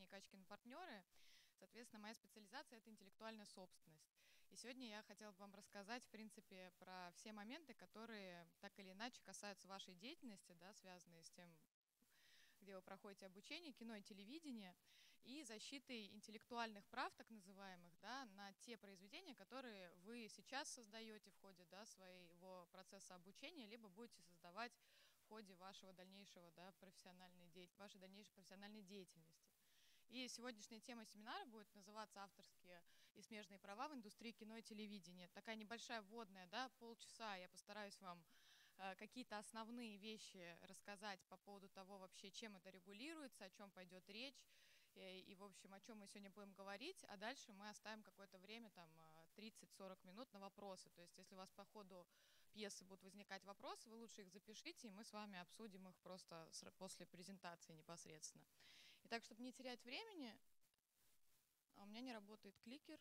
компании «Качкин партнеры». Соответственно, моя специализация – это интеллектуальная собственность. И сегодня я хотела бы вам рассказать, в принципе, про все моменты, которые так или иначе касаются вашей деятельности, да, связанные с тем, где вы проходите обучение, кино и телевидение, и защитой интеллектуальных прав, так называемых, да, на те произведения, которые вы сейчас создаете в ходе, да, своего процесса обучения, либо будете создавать в ходе вашего дальнейшего, да, вашей дальнейшей профессиональной деятельности. И сегодняшняя тема семинара будет называться «Авторские и смежные права в индустрии кино и телевидения». Такая небольшая вводная, да, полчаса я постараюсь вам какие-то основные вещи рассказать по поводу того вообще, чем это регулируется, о чем пойдет речь, и в общем, о чем мы сегодня будем говорить, а дальше мы оставим какое-то время, там, 30-40 минут на вопросы. То есть, если у вас по ходу пьесы будут возникать вопросы, вы лучше их запишите, и мы с вами обсудим их просто после презентации непосредственно. Итак, чтобы не терять времени, у меня не работает кликер.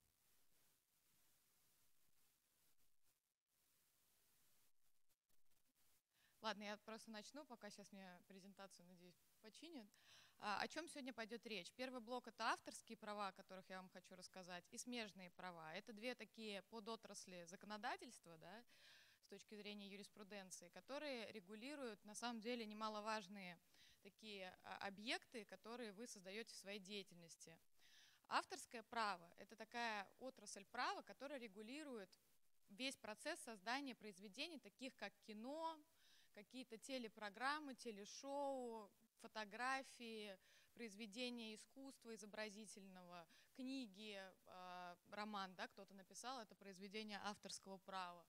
Ладно, я просто начну, пока сейчас мне презентацию, надеюсь, починят. О чем сегодня пойдет речь? Первый блок – это авторские права, о которых я вам хочу рассказать, и смежные права. Это две такие подотрасли законодательства, да, с точки зрения юриспруденции, которые регулируют, на самом деле, немаловажные такие объекты, которые вы создаете в своей деятельности. Авторское право – это такая отрасль права, которая регулирует весь процесс создания произведений, таких как кино, какие-то телепрограммы, телешоу, фотографии, произведения искусства изобразительного, книги, роман, да, кто-то написал, это произведение авторского права.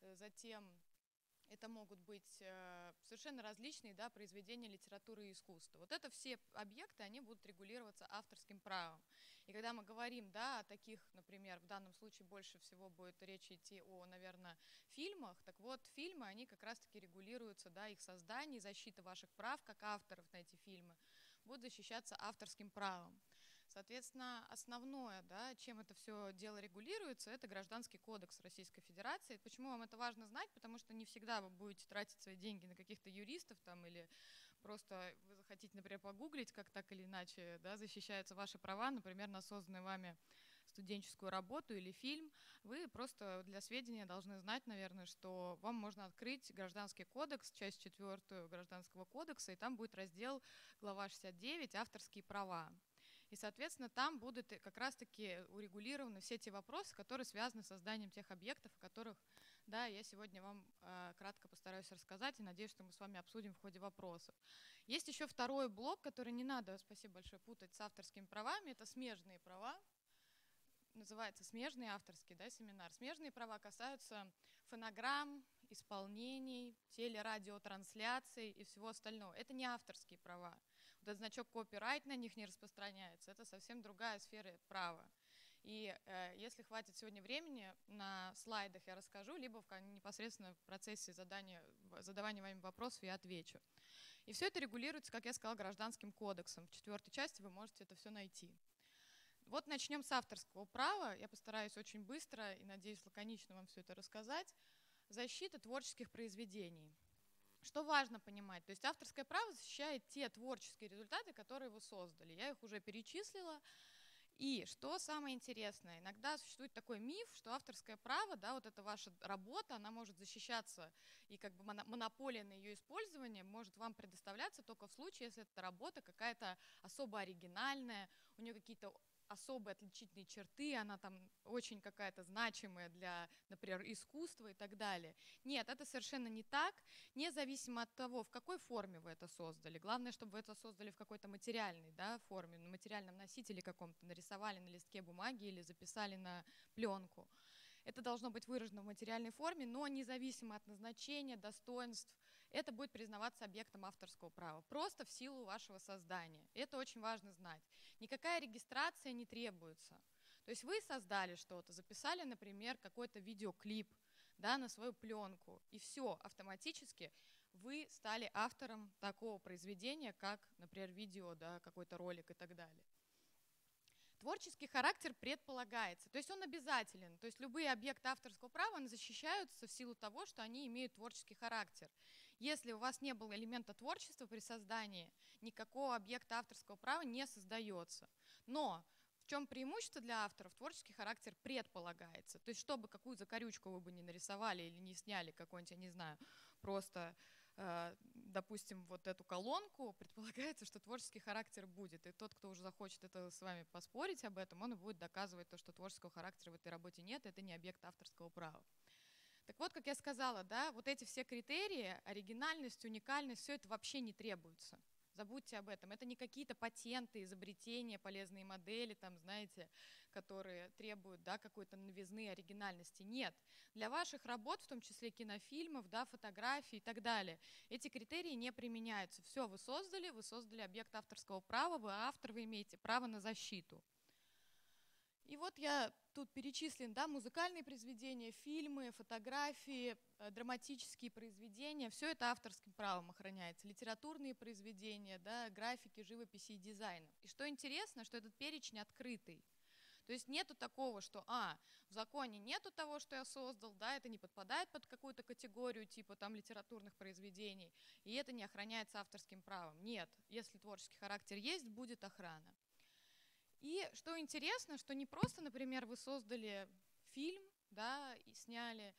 Затем это могут быть совершенно различные, да, произведения литературы и искусства. Вот это все объекты, они будут регулироваться авторским правом. И когда мы говорим, да, о таких, например, в данном случае больше всего будет речь идти о, наверное, фильмах, так вот, фильмы, они как раз-таки регулируются, да, их создание, защита ваших прав как авторов на эти фильмы будут защищаться авторским правом. Соответственно, основное, да, чем это все дело регулируется, это Гражданский кодекс Российской Федерации. Почему вам это важно знать? Потому что не всегда вы будете тратить свои деньги на каких-то юристов там, или просто вы захотите, например, погуглить, как так или иначе, да, защищаются ваши права, например, на созданную вами студенческую работу или фильм. Вы просто для сведения должны знать, наверное, что вам можно открыть Гражданский кодекс, часть 4 Гражданского кодекса, и там будет раздел, глава 69, авторские права. И, соответственно, там будут как раз-таки урегулированы все те вопросы, которые связаны с созданием тех объектов, о которых, да, я сегодня вам кратко постараюсь рассказать, и надеюсь, что мы с вами обсудим в ходе вопросов. Есть еще второй блок, который не надо, спасибо большое, путать с авторскими правами, это смежные права. Называется смежный авторский, да, семинар. Смежные права касаются фонограмм, исполнений, телерадиотрансляций и всего остального. Это не авторские права. Вот этот значок копирайт на них не распространяется. Это совсем другая сфера права. И если хватит сегодня времени, на слайдах я расскажу, либо непосредственно в процессе задавания вами вопросов я отвечу. И все это регулируется, как я сказала, Гражданским кодексом. В 4 части вы можете это все найти. Вот начнем с авторского права. Я постараюсь очень быстро и, надеюсь, лаконично вам все это рассказать. Защита творческих произведений. Что важно понимать? То есть авторское право защищает те творческие результаты, которые вы создали. Я их уже перечислила. И что самое интересное, иногда существует такой миф, что авторское право, да, вот эта ваша работа, она может защищаться, и как бы монополия на ее использование может вам предоставляться только в случае, если эта работа какая-то особо оригинальная, у нее какие-то особые отличительные черты, она там очень какая-то значимая для, например, искусства и так далее. Нет, это совершенно не так, независимо от того, в какой форме вы это создали. Главное, чтобы вы это создали в какой-то материальной, да, форме, на материальном носителе каком-то, нарисовали на листке бумаги или записали на пленку. Это должно быть выражено в материальной форме, но независимо от назначения, достоинств, это будет признаваться объектом авторского права, просто в силу вашего создания. Это очень важно знать. Никакая регистрация не требуется. То есть вы создали что-то, записали, например, какой-то видеоклип, да, на свою пленку, и все, автоматически вы стали автором такого произведения, как, например, видео, да, какой-то ролик и так далее. Творческий характер предполагается, то есть он обязателен, то есть любые объекты авторского права защищаются в силу того, что они имеют творческий характер. Если у вас не было элемента творчества при создании, никакого объекта авторского права не создается. Но в чем преимущество для авторов? Творческий характер предполагается. То есть, чтобы какую закорючку вы бы не нарисовали или не сняли какой-нибудь, я не знаю, просто, допустим, вот эту колонку, предполагается, что творческий характер будет. И тот, кто уже захочет это с вами поспорить об этом, он и будет доказывать то, что творческого характера в этой работе нет, это не объект авторского права. Так вот, как я сказала, да, вот эти все критерии, оригинальность, уникальность, все это вообще не требуется. Забудьте об этом. Это не какие-то патенты, изобретения, полезные модели, там, знаете, которые требуют, да, какой-то новизны, оригинальности. Нет. Для ваших работ, в том числе кинофильмов, да, фотографий и так далее, эти критерии не применяются. Все, вы создали объект авторского права, вы автор, вы имеете право на защиту. И вот я тут перечислен, да, музыкальные произведения, фильмы, фотографии, драматические произведения, все это авторским правом охраняется. Литературные произведения, да, графики, живописи и дизайна. И что интересно, что этот перечень открытый. То есть нету такого, что в законе нету того, что я создал, да, это не подпадает под какую-то категорию типа там литературных произведений, и это не охраняется авторским правом. Нет, если творческий характер есть, будет охрана. И что интересно, что не просто, например, вы создали фильм, да, и сняли,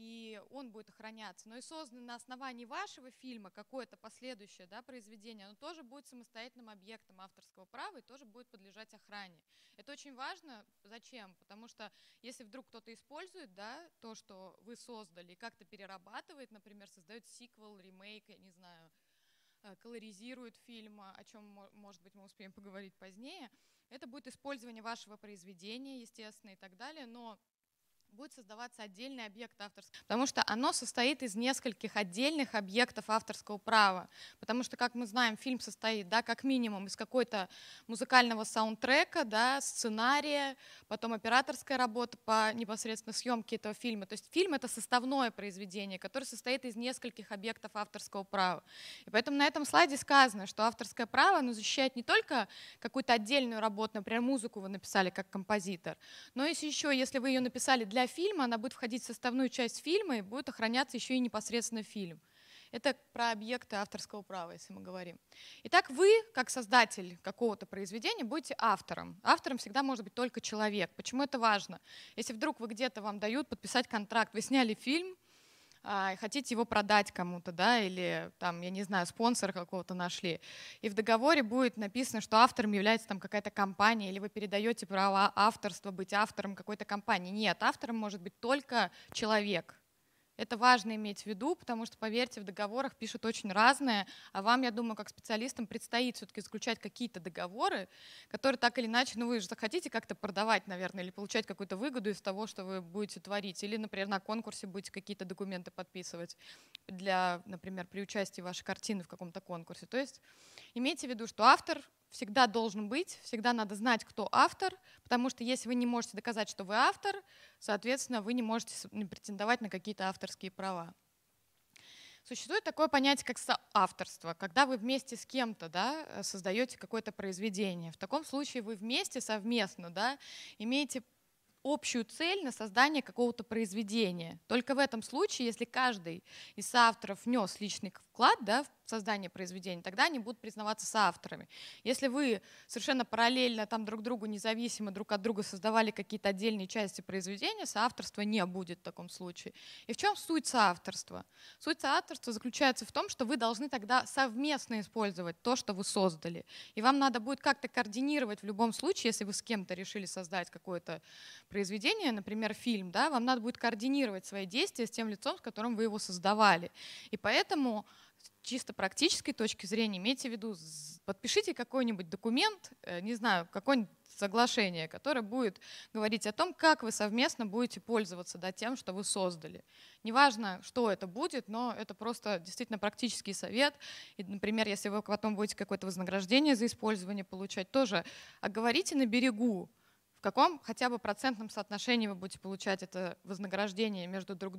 и он будет охраняться, но и создан на основании вашего фильма какое-то последующее, да, произведение, оно тоже будет самостоятельным объектом авторского права и тоже будет подлежать охране. Это очень важно. Зачем? Потому что если вдруг кто-то использует, да, то, что вы создали, и как-то перерабатывает, например, создает сиквел, ремейк, я не знаю, колоризирует фильм, о чем, может быть, мы успеем поговорить позднее, это будет использование вашего произведения, естественно, и так далее, но будет создаваться отдельный объект авторского, потому что оно состоит из нескольких отдельных объектов авторского права. Потому что, как мы знаем, фильм состоит, да, как минимум из какой-то музыкального саундтрека, да, сценария, потом операторская работа по непосредственно съемке этого фильма. То есть фильм — это составное произведение, которое состоит из нескольких объектов авторского права. И поэтому на этом слайде сказано, что авторское право, оно защищает не только какую-то отдельную работу, например, музыку вы написали как композитор, но еще, если вы ее написали для фильма, она будет входить в составную часть фильма и будет охраняться еще и непосредственно фильм. Это про объекты авторского права, если мы говорим. Итак, вы, как создатель какого-то произведения, будете автором. Автором всегда может быть только человек. Почему это важно? Если вдруг вы где-то вам дают подписать контракт, вы сняли фильм, хотите его продать кому-то, да, или там, я не знаю, спонсора какого-то нашли, и в договоре будет написано, что автором является там какая-то компания, или вы передаете право авторства быть автором какой-то компании. Нет, автором может быть только человек. Это важно иметь в виду, потому что, поверьте, в договорах пишут очень разное, а вам, я думаю, как специалистам предстоит все-таки заключать какие-то договоры, которые так или иначе, ну вы же захотите как-то продавать, наверное, или получать какую-то выгоду из того, что вы будете творить, или, например, на конкурсе будете какие-то документы подписывать для, например, при участии вашей картины в каком-то конкурсе. То есть имейте в виду, что автор всегда должен быть, всегда надо знать, кто автор, потому что если вы не можете доказать, что вы автор, соответственно, вы не можете претендовать на какие-то авторские права. Существует такое понятие, как соавторство, когда вы вместе с кем-то, да, создаете какое-то произведение. В таком случае вы вместе, совместно, да, имеете общую цель на создание какого-то произведения. Только в этом случае, если каждый из соавторов внес личный вклад, да, в создание произведения, тогда они будут признаваться соавторами. Если вы совершенно параллельно там друг другу независимо друг от друга создавали какие-то отдельные части произведения, соавторства не будет в таком случае. И в чем суть соавторства? Суть соавторства заключается в том, что вы должны тогда совместно использовать то, что вы создали. И вам надо будет как-то координировать в любом случае, если вы с кем-то решили создать какое-то произведение, например, фильм, да, вам надо будет координировать свои действия с тем лицом, с которым вы его создавали. И поэтому с чисто практической точки зрения имейте в виду, подпишите какой-нибудь документ, не знаю, какое-нибудь соглашение, которое будет говорить о том, как вы совместно будете пользоваться, да, тем, что вы создали. Неважно, что это будет, но это просто действительно практический совет. И, например, если вы потом будете какое-то вознаграждение за использование получать, тоже оговорите на берегу, в каком хотя бы процентном соотношении вы будете получать это вознаграждение между друг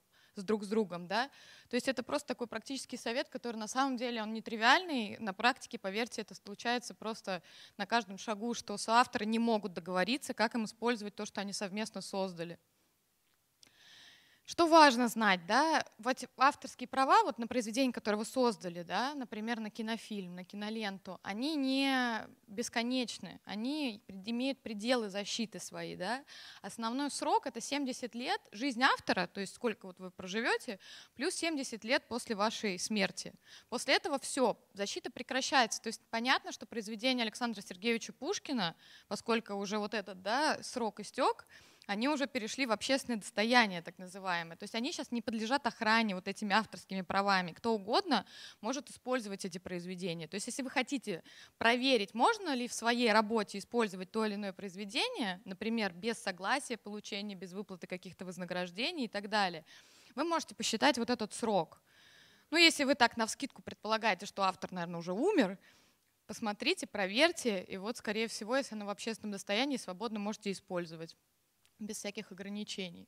с другом, да? То есть это просто такой практический совет, который на самом деле он нетривиальный. На практике, поверьте, это случается просто на каждом шагу, что соавторы не могут договориться, как им использовать то, что они совместно создали. Что важно знать, да, вот авторские права вот на произведение, которое вы создали, да, например, на кинофильм, на киноленту, они не бесконечны, они имеют пределы защиты свои, да. Основной срок — это 70 лет, жизнь автора, то есть сколько вот вы проживете, плюс 70 лет после вашей смерти. После этого все, защита прекращается. То есть понятно, что произведение Александра Сергеевича Пушкина, поскольку уже вот этот, да, срок истек, они уже перешли в общественное достояние, так называемое. То есть они сейчас не подлежат охране вот этими авторскими правами. Кто угодно может использовать эти произведения. То есть если вы хотите проверить, можно ли в своей работе использовать то или иное произведение, например, без согласия получения, без выплаты каких-то вознаграждений и так далее, вы можете посчитать вот этот срок. Ну, если вы так навскидку предполагаете, что автор, наверное, уже умер, посмотрите, проверьте, и вот, скорее всего, если оно в общественном достоянии, свободно можете использовать без всяких ограничений.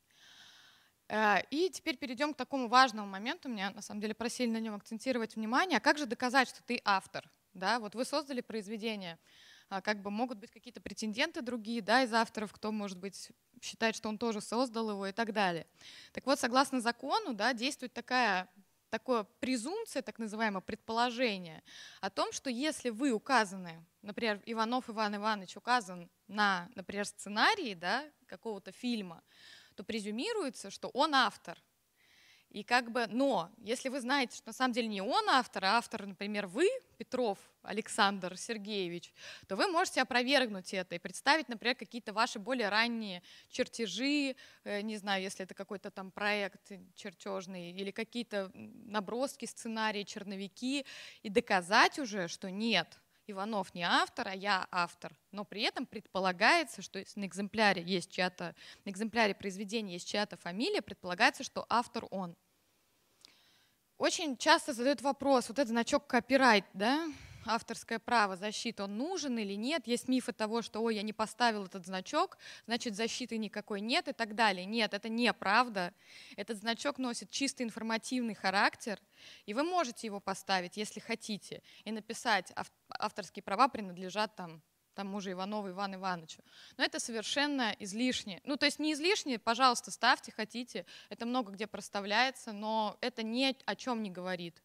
И теперь перейдем к такому важному моменту. Меня, на самом деле, просили на нем акцентировать внимание. А как же доказать, что ты автор? Да, вот вы создали произведение. Как бы могут быть какие-то претенденты другие, да, из авторов, кто, может быть, считает, что он тоже создал его и так далее. Так вот, согласно закону, да, действует такая презумпция, так называемое предположение о том, что если вы указаны, например, Иванов Иван Иванович указан на, например, сценарии, да, какого-то фильма, то презюмируется, что он автор. И но если вы знаете, что на самом деле не он автор, а автор, например, вы, Петров Александр Сергеевич, то вы можете опровергнуть это и представить, например, какие-то ваши более ранние чертежи, не знаю, если это какой-то там проект чертежный, или какие-то наброски, сценарии, черновики, и доказать уже, что нет, Иванов не автор, а я автор. Но при этом предполагается, что если на экземпляре произведения есть чья-то фамилия, предполагается, что автор он. Очень часто задают вопрос, вот этот значок копирайт, да, авторское право, защита, он нужен или нет? Есть мифы того, что, ой, я не поставил этот значок, значит, защиты никакой нет и так далее. Нет, это неправда. Этот значок носит чисто информативный характер, и вы можете его поставить, если хотите, и написать, авторские права принадлежат тому же Иванову Ивану Ивановичу. Но это совершенно излишне. Ну, то есть не излишне, пожалуйста, ставьте, хотите. Это много где проставляется, но это ни о чем не говорит.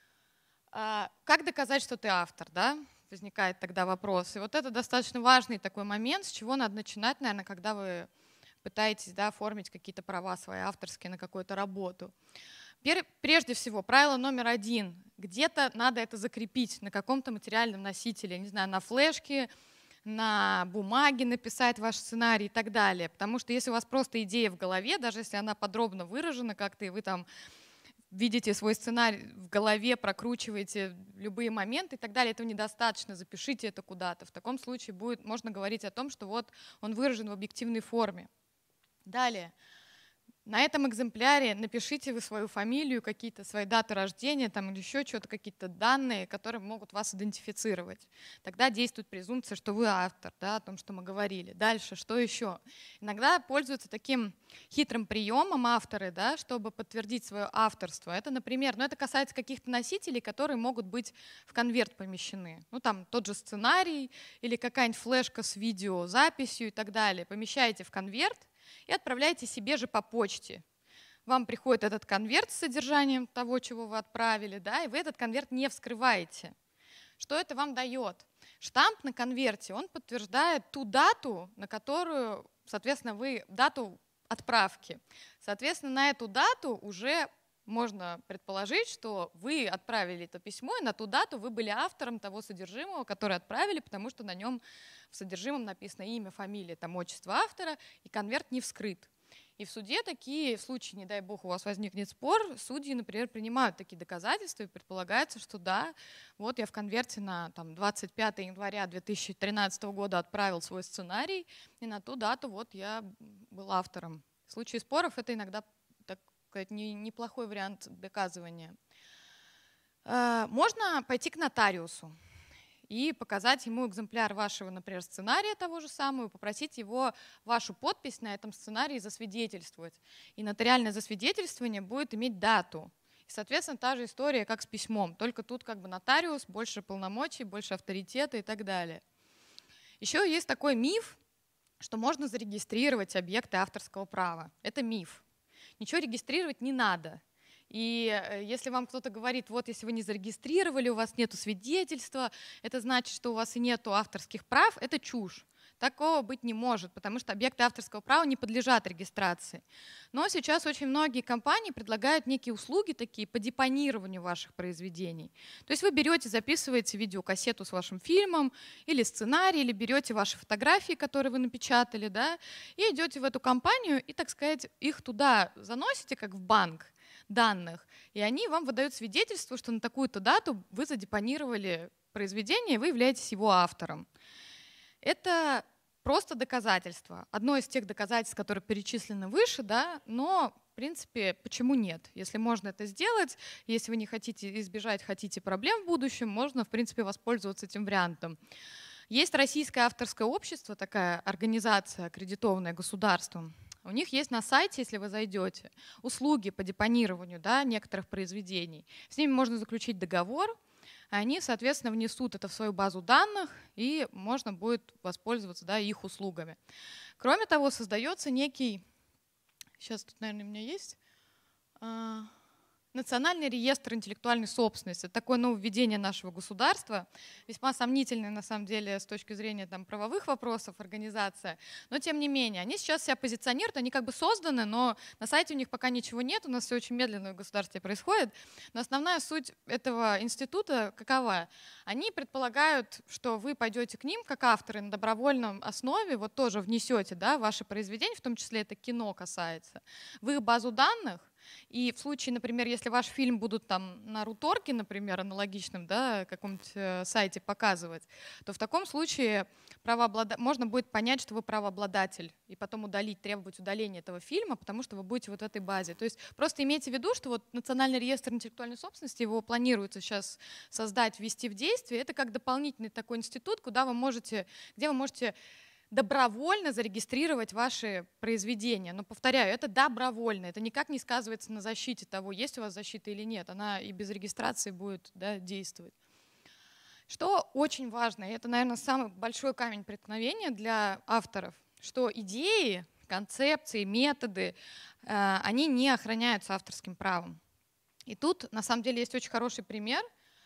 Как доказать, что ты автор, да? Возникает тогда вопрос. И вот это достаточно важный такой момент, с чего надо начинать, наверное, когда вы пытаетесь, да, оформить какие-то права свои авторские на какую-то работу. Прежде всего, правило номер 1. Где-то надо это закрепить на каком-то материальном носителе, не знаю, на флешке, на бумаге написать ваш сценарий и так далее. Потому что если у вас просто идея в голове, даже если она подробно выражена как-то, и вы там видите свой сценарий в голове, прокручиваете любые моменты и так далее, этого недостаточно, запишите это куда-то. В таком случае можно говорить о том, что вот он выражен в объективной форме. Далее. На этом экземпляре напишите вы свою фамилию, какие-то свои даты рождения там, или еще что-то, какие-то данные, которые могут вас идентифицировать. Тогда действует презумпция, что вы автор, да, о том, что мы говорили. Дальше, что еще? Иногда пользуются таким хитрым приемом авторы, да, чтобы подтвердить свое авторство. Это, например, это касается каких-то носителей, которые могут быть в конверт помещены. Ну, там тот же сценарий или какая-нибудь флешка с видеозаписью и так далее. Помещаете в конверт и отправляете себе же по почте. Вам приходит этот конверт с содержанием того, чего вы отправили, да, и вы этот конверт не вскрываете. Что это вам дает? Штамп на конверте, он подтверждает ту дату, на которую, соответственно, дату отправки. Соответственно, на эту дату уже можно предположить, что вы отправили это письмо, и на ту дату вы были автором того содержимого, которое отправили, потому что на нем в содержимом написано имя, фамилия, там, отчество автора, и конверт не вскрыт. И в суде в случае, не дай бог, у вас возникнет спор, судьи, например, принимают такие доказательства, и предполагается, что да, вот я в конверте на 25 января 2013 года отправил свой сценарий, и на ту дату вот я был автором. В случае споров это иногда неплохой вариант доказывания. Можно пойти к нотариусу и показать ему экземпляр вашего, например, сценария того же самого, и попросить его вашу подпись на этом сценарии засвидетельствовать. И нотариальное засвидетельствование будет иметь дату. И, соответственно, та же история, как с письмом, только тут нотариус, больше полномочий, больше авторитета и так далее. Еще есть такой миф, что можно зарегистрировать объекты авторского права. Это миф. ничего регистрировать не надо. И если вам кто-то говорит, вот если вы не зарегистрировали, у вас нету свидетельства, это значит, что у вас и нету авторских прав, это чушь. Такого быть не может, потому что объекты авторского права не подлежат регистрации. Но сейчас очень многие компании предлагают некие услуги такие по депонированию ваших произведений. То есть вы берете, записываете видеокассету с вашим фильмом или сценарий, или берете ваши фотографии, которые вы напечатали, да, и идете в эту компанию и, так сказать, их туда заносите, как в банк данных, и они вам выдают свидетельство, что на такую-то дату вы задепонировали произведение, и вы являетесь его автором. Это просто доказательство. Одно из тех доказательств, которые перечислены выше, да, но, в принципе, почему нет? Если можно это сделать, если вы не хотите избежать, хотите проблем в будущем, можно, в принципе, воспользоваться этим вариантом. Есть Российское авторское общество, такая организация, аккредитованная государством. У них есть на сайте, если вы зайдете, услуги по депонированию, да, некоторых произведений. С ними можно заключить договор, они, соответственно, внесут это в свою базу данных, и можно будет воспользоваться, да, их услугами. Кроме того, создается некий, сейчас тут, наверное, у меня есть, Национальный реестр интеллектуальной собственности. Это такое нововведение нашего государства, весьма сомнительное, на самом деле, с точки зрения там, правовых вопросов, организация. Но, тем не менее, они сейчас себя позиционируют, они как бы созданы, но на сайте у них пока ничего нет, у нас все очень медленно в государстве происходит. Но основная суть этого института какова? Они предполагают, что вы пойдете к ним, как авторы, на добровольном основе, вот тоже внесете, да, ваши произведения, в том числе это кино касается, в их базу данных. И в случае, например, если ваш фильм будут там на Руторке, например, аналогичном, да, каком-нибудь сайте показывать, то в таком случае можно будет понять, что вы правообладатель, и потом требовать удаления этого фильма, потому что вы будете вот в этой базе. То есть просто имейте в виду, что вот Национальный реестр интеллектуальной собственности, его планируется сейчас создать, ввести в действие. Это как дополнительный такой институт, где вы можете добровольно зарегистрировать ваши произведения. Но, повторяю, это добровольно, это никак не сказывается на защите того, есть у вас защита или нет. Она и без регистрации будет, да, действовать. Что очень важно, и это, наверное, самый большой камень преткновения для авторов, что идеи, концепции, методы, они не охраняются авторским правом. И тут, на самом деле, есть очень хороший пример.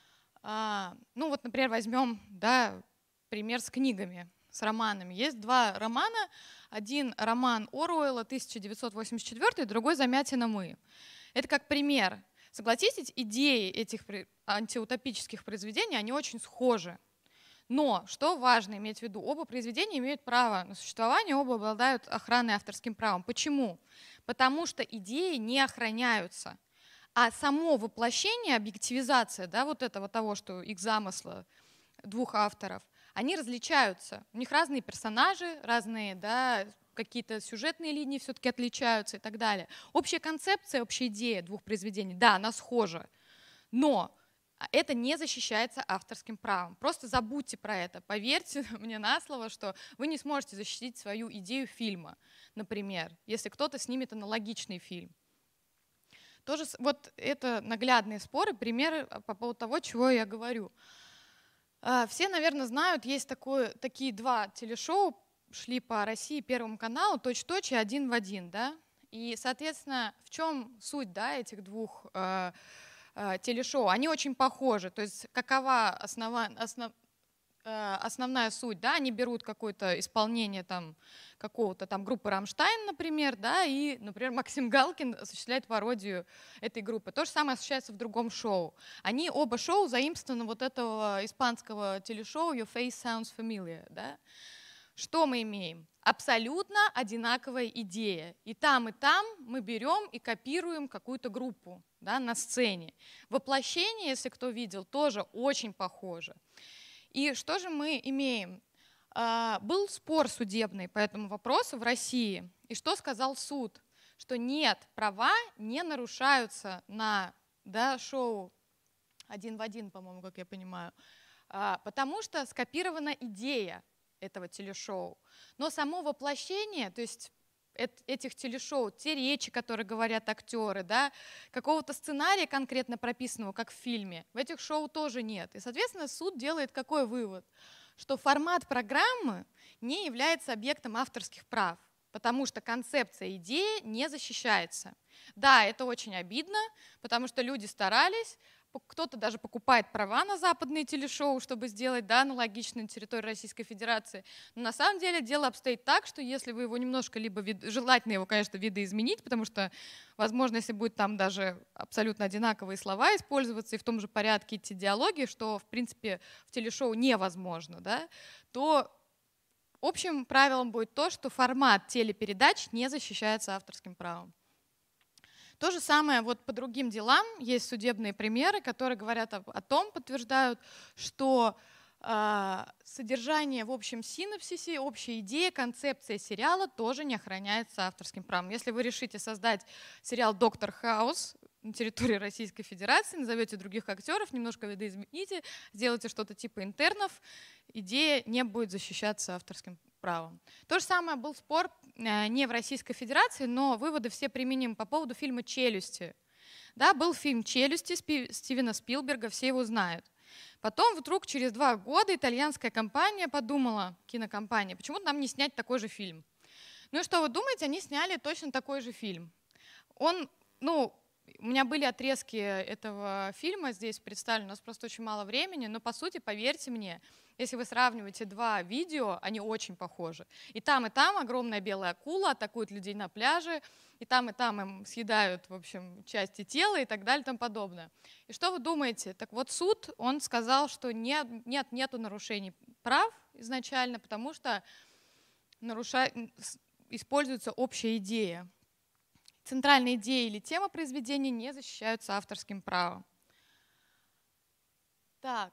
Ну вот, например, возьмем, да, пример с книгами, с романами. Есть два романа. Один роман Оруэлла 1984, другой «Замятина мы». Это как пример. Согласитесь, идеи этих антиутопических произведений, они очень схожи. Но, что важно иметь в виду, оба произведения имеют право на существование, оба обладают охраной авторским правом. Почему? Потому что идеи не охраняются. А само воплощение, объективизация, да, вот этого того, что их замысла двух авторов, они различаются. У них разные персонажи, разные, да, какие-то сюжетные линии все-таки отличаются и так далее. Общая концепция, общая идея двух произведений, да, она схожа, но это не защищается авторским правом. Просто забудьте про это. Поверьте мне на слово, что вы не сможете защитить свою идею фильма, например, если кто-то снимет аналогичный фильм. Тоже вот это наглядные споры, примеры по поводу того, чего я говорю. Все, наверное, знают, есть такие два телешоу, шли по России, Первому каналу, «Точь-в-точь» и «Один в один». Да? И, соответственно, в чем суть, да, этих двух телешоу? Они очень похожи. То есть какова основная суть? Да? Они берут какое-то исполнение там, какого-то там группы «Рамштайн», например, да, и, например, Максим Галкин осуществляет пародию этой группы. То же самое осуществляется в другом шоу. Они оба шоу заимствованы вот этого испанского телешоу «Your Face Sounds Familiar». Да? Что мы имеем? Абсолютно одинаковая идея. И там мы берем и копируем какую-то группу, да, на сцене. Воплощение, если кто видел, тоже очень похоже. И что же мы имеем? Был спор судебный по этому вопросу в России. И что сказал суд? Что нет, права не нарушаются на, да, шоу «Один в один», по-моему, как я понимаю, потому что скопирована идея этого телешоу. Но само воплощение, то есть этих телешоу, те речи, которые говорят актеры, да, какого-то сценария конкретно прописанного, как в фильме, в этих шоу тоже нет. И, соответственно, суд делает какой вывод? Что формат программы не является объектом авторских прав. потому что концепция идеи не защищается. Да, это очень обидно, потому что люди старались, кто-то даже покупает права на западные телешоу, чтобы сделать, да, аналогично на территории Российской Федерации. Но на самом деле дело обстоит так, что если вы его немножко, желательно его, конечно, видоизменить, потому что, возможно, если будет там даже абсолютно одинаковые слова использоваться и в том же порядке идти диалоги, что, в принципе, в телешоу невозможно, да, то общим правилом будет то, что формат телепередач не защищается авторским правом. То же самое вот по другим делам. Есть судебные примеры, которые говорят о том, подтверждают, что содержание в общем синопсисе, общая идея, концепция сериала тоже не охраняется авторским правом. Если вы решите создать сериал «Доктор Хаус» на территории Российской Федерации, назовете других актеров, немножко видоизмените, сделайте что-то типа интернов, идея не будет защищаться авторским правом. То же самое был спор не в Российской Федерации, но выводы все применимы по поводу фильма «Челюсти». Да, был фильм «Челюсти» Стивена Спилберга, все его знают. Потом вдруг через 2 года итальянская компания подумала, кинокомпания, почему нам не снять такой же фильм? Ну и что вы думаете, они сняли точно такой же фильм. У меня были отрезки этого фильма здесь представлены, у нас просто очень мало времени, но по сути, поверьте мне, если вы сравниваете 2 видео, они очень похожи. И там огромная белая акула атакует людей на пляже, и там им съедают, в общем, части тела и так далее и тому подобное. И что вы думаете? Так вот суд, он сказал, что нету нарушений прав изначально, потому что используется общая идея. Центральная идея или тема произведения не защищаются авторским правом. Так.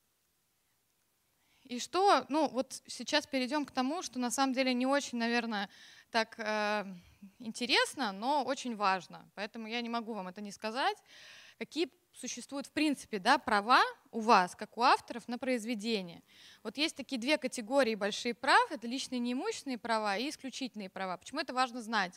И что, вот сейчас перейдем к тому, что на самом деле не очень, наверное, так интересно, но очень важно. Поэтому я не могу вам это не сказать. Какие существуют в принципе, да, права у вас, как у авторов, на произведение. Вот есть такие 2 категории большие прав. Это личные неимущественные права и исключительные права. Почему это важно знать?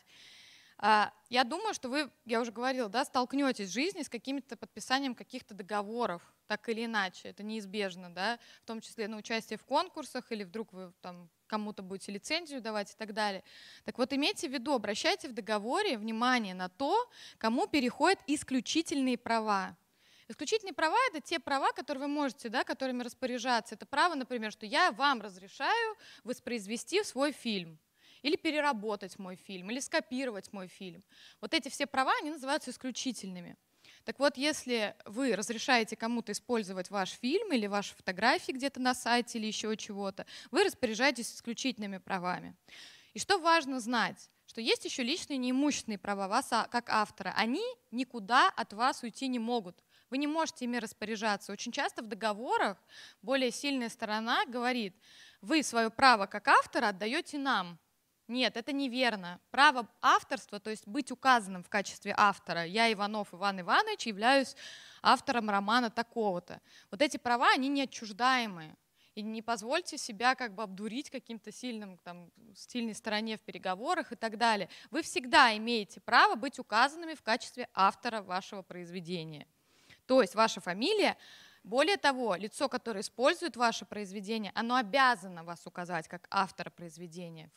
Я думаю, что вы, я уже говорила, да, столкнетесь в жизни с каким-то подписанием каких-то договоров, так или иначе, это неизбежно, да, в том числе на участие в конкурсах или вдруг вы там кому-то будете лицензию давать и так далее. Так вот, имейте в виду, обращайте в договоре внимание на то, кому переходят исключительные права. Исключительные права – это те права, которые вы можете, да, которыми распоряжаться. Это право, например, что я вам разрешаю воспроизвести свой фильм. Или переработать мой фильм, или скопировать мой фильм. Вот эти все права, они называются исключительными. Так вот, если вы разрешаете кому-то использовать ваш фильм или ваши фотографии где-то на сайте или еще чего-то, вы распоряжаетесь исключительными правами. И что важно знать, что есть еще личные неимущественные права вас как автора. Они никуда от вас уйти не могут. Вы не можете ими распоряжаться. Очень часто в договорах более сильная сторона говорит, вы свое право как автора отдаете нам. Нет, это неверно. Право авторства, то есть быть указанным в качестве автора, я, Иванов Иван Иванович, являюсь автором романа такого-то. Вот эти права, они неотчуждаемые. И не позвольте себя как бы обдурить каким-то сильной стороне в переговорах и так далее. Вы всегда имеете право быть указанными в качестве автора вашего произведения. То есть ваша фамилия. Более того, лицо, которое использует ваше произведение, оно обязано вас указать как автора произведения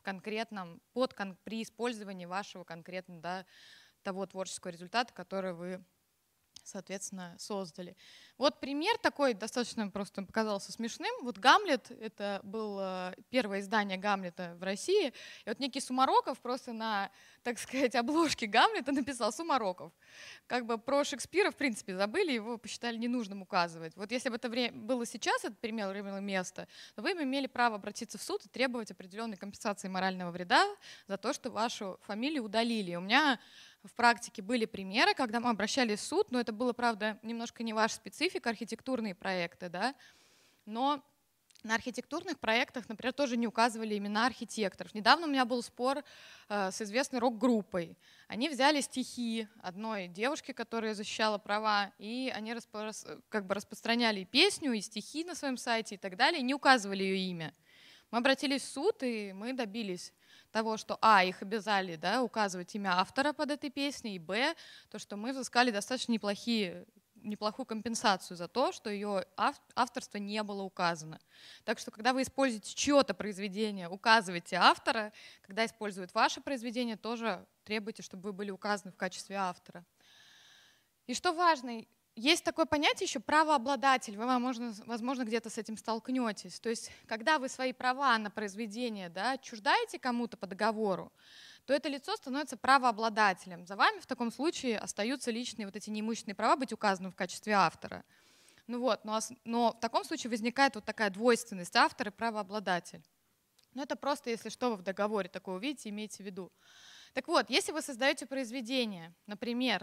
при использовании вашего конкретно, да, того творческого результата, который вы, соответственно, создали. Вот пример такой, достаточно просто показался смешным. Вот «Гамлет» — это было первое издание «Гамлета» в России. И вот некий Сумароков просто на, так сказать, обложке «Гамлета» написал «Сумароков». Как бы про Шекспира, в принципе, забыли, его посчитали ненужным указывать. Вот если бы это было сейчас, этот пример имело место, то вы бы имели право обратиться в суд и требовать определенной компенсации морального вреда за то, что вашу фамилию удалили. У меня в практике были примеры, когда мы обращались в суд, но это было, правда, немножко не ваша специфика, архитектурные проекты, да, но на архитектурных проектах, например, тоже не указывали имена архитекторов. Недавно у меня был спор с известной рок-группой. Они взяли стихи одной девушки, которая защищала права, и они распространяли и песню, и стихи на своем сайте и так далее, и не указывали ее имя. Мы обратились в суд, и мы добились того, что их обязали, да, указывать имя автора под этой песней, и то, что мы взыскали достаточно неплохие неплохую компенсацию за то, что ее авторство не было указано. Так что, когда вы используете чье-то произведение, указывайте автора. Когда используют ваше произведение, тоже требуйте, чтобы вы были указаны в качестве автора. И что важно, есть такое понятие еще правообладатель. Вы, возможно, где-то с этим столкнетесь. То есть, когда вы свои права на произведение, да, отчуждаете кому-то по договору, то это лицо становится правообладателем. За вами в таком случае остаются личные вот эти неимущественные права быть указанным в качестве автора. Ну вот, но в таком случае возникает вот такая двойственность: автор и правообладатель. Но это просто, если что, вы в договоре такое увидите, имейте в виду. Так вот, если вы создаете произведение, например,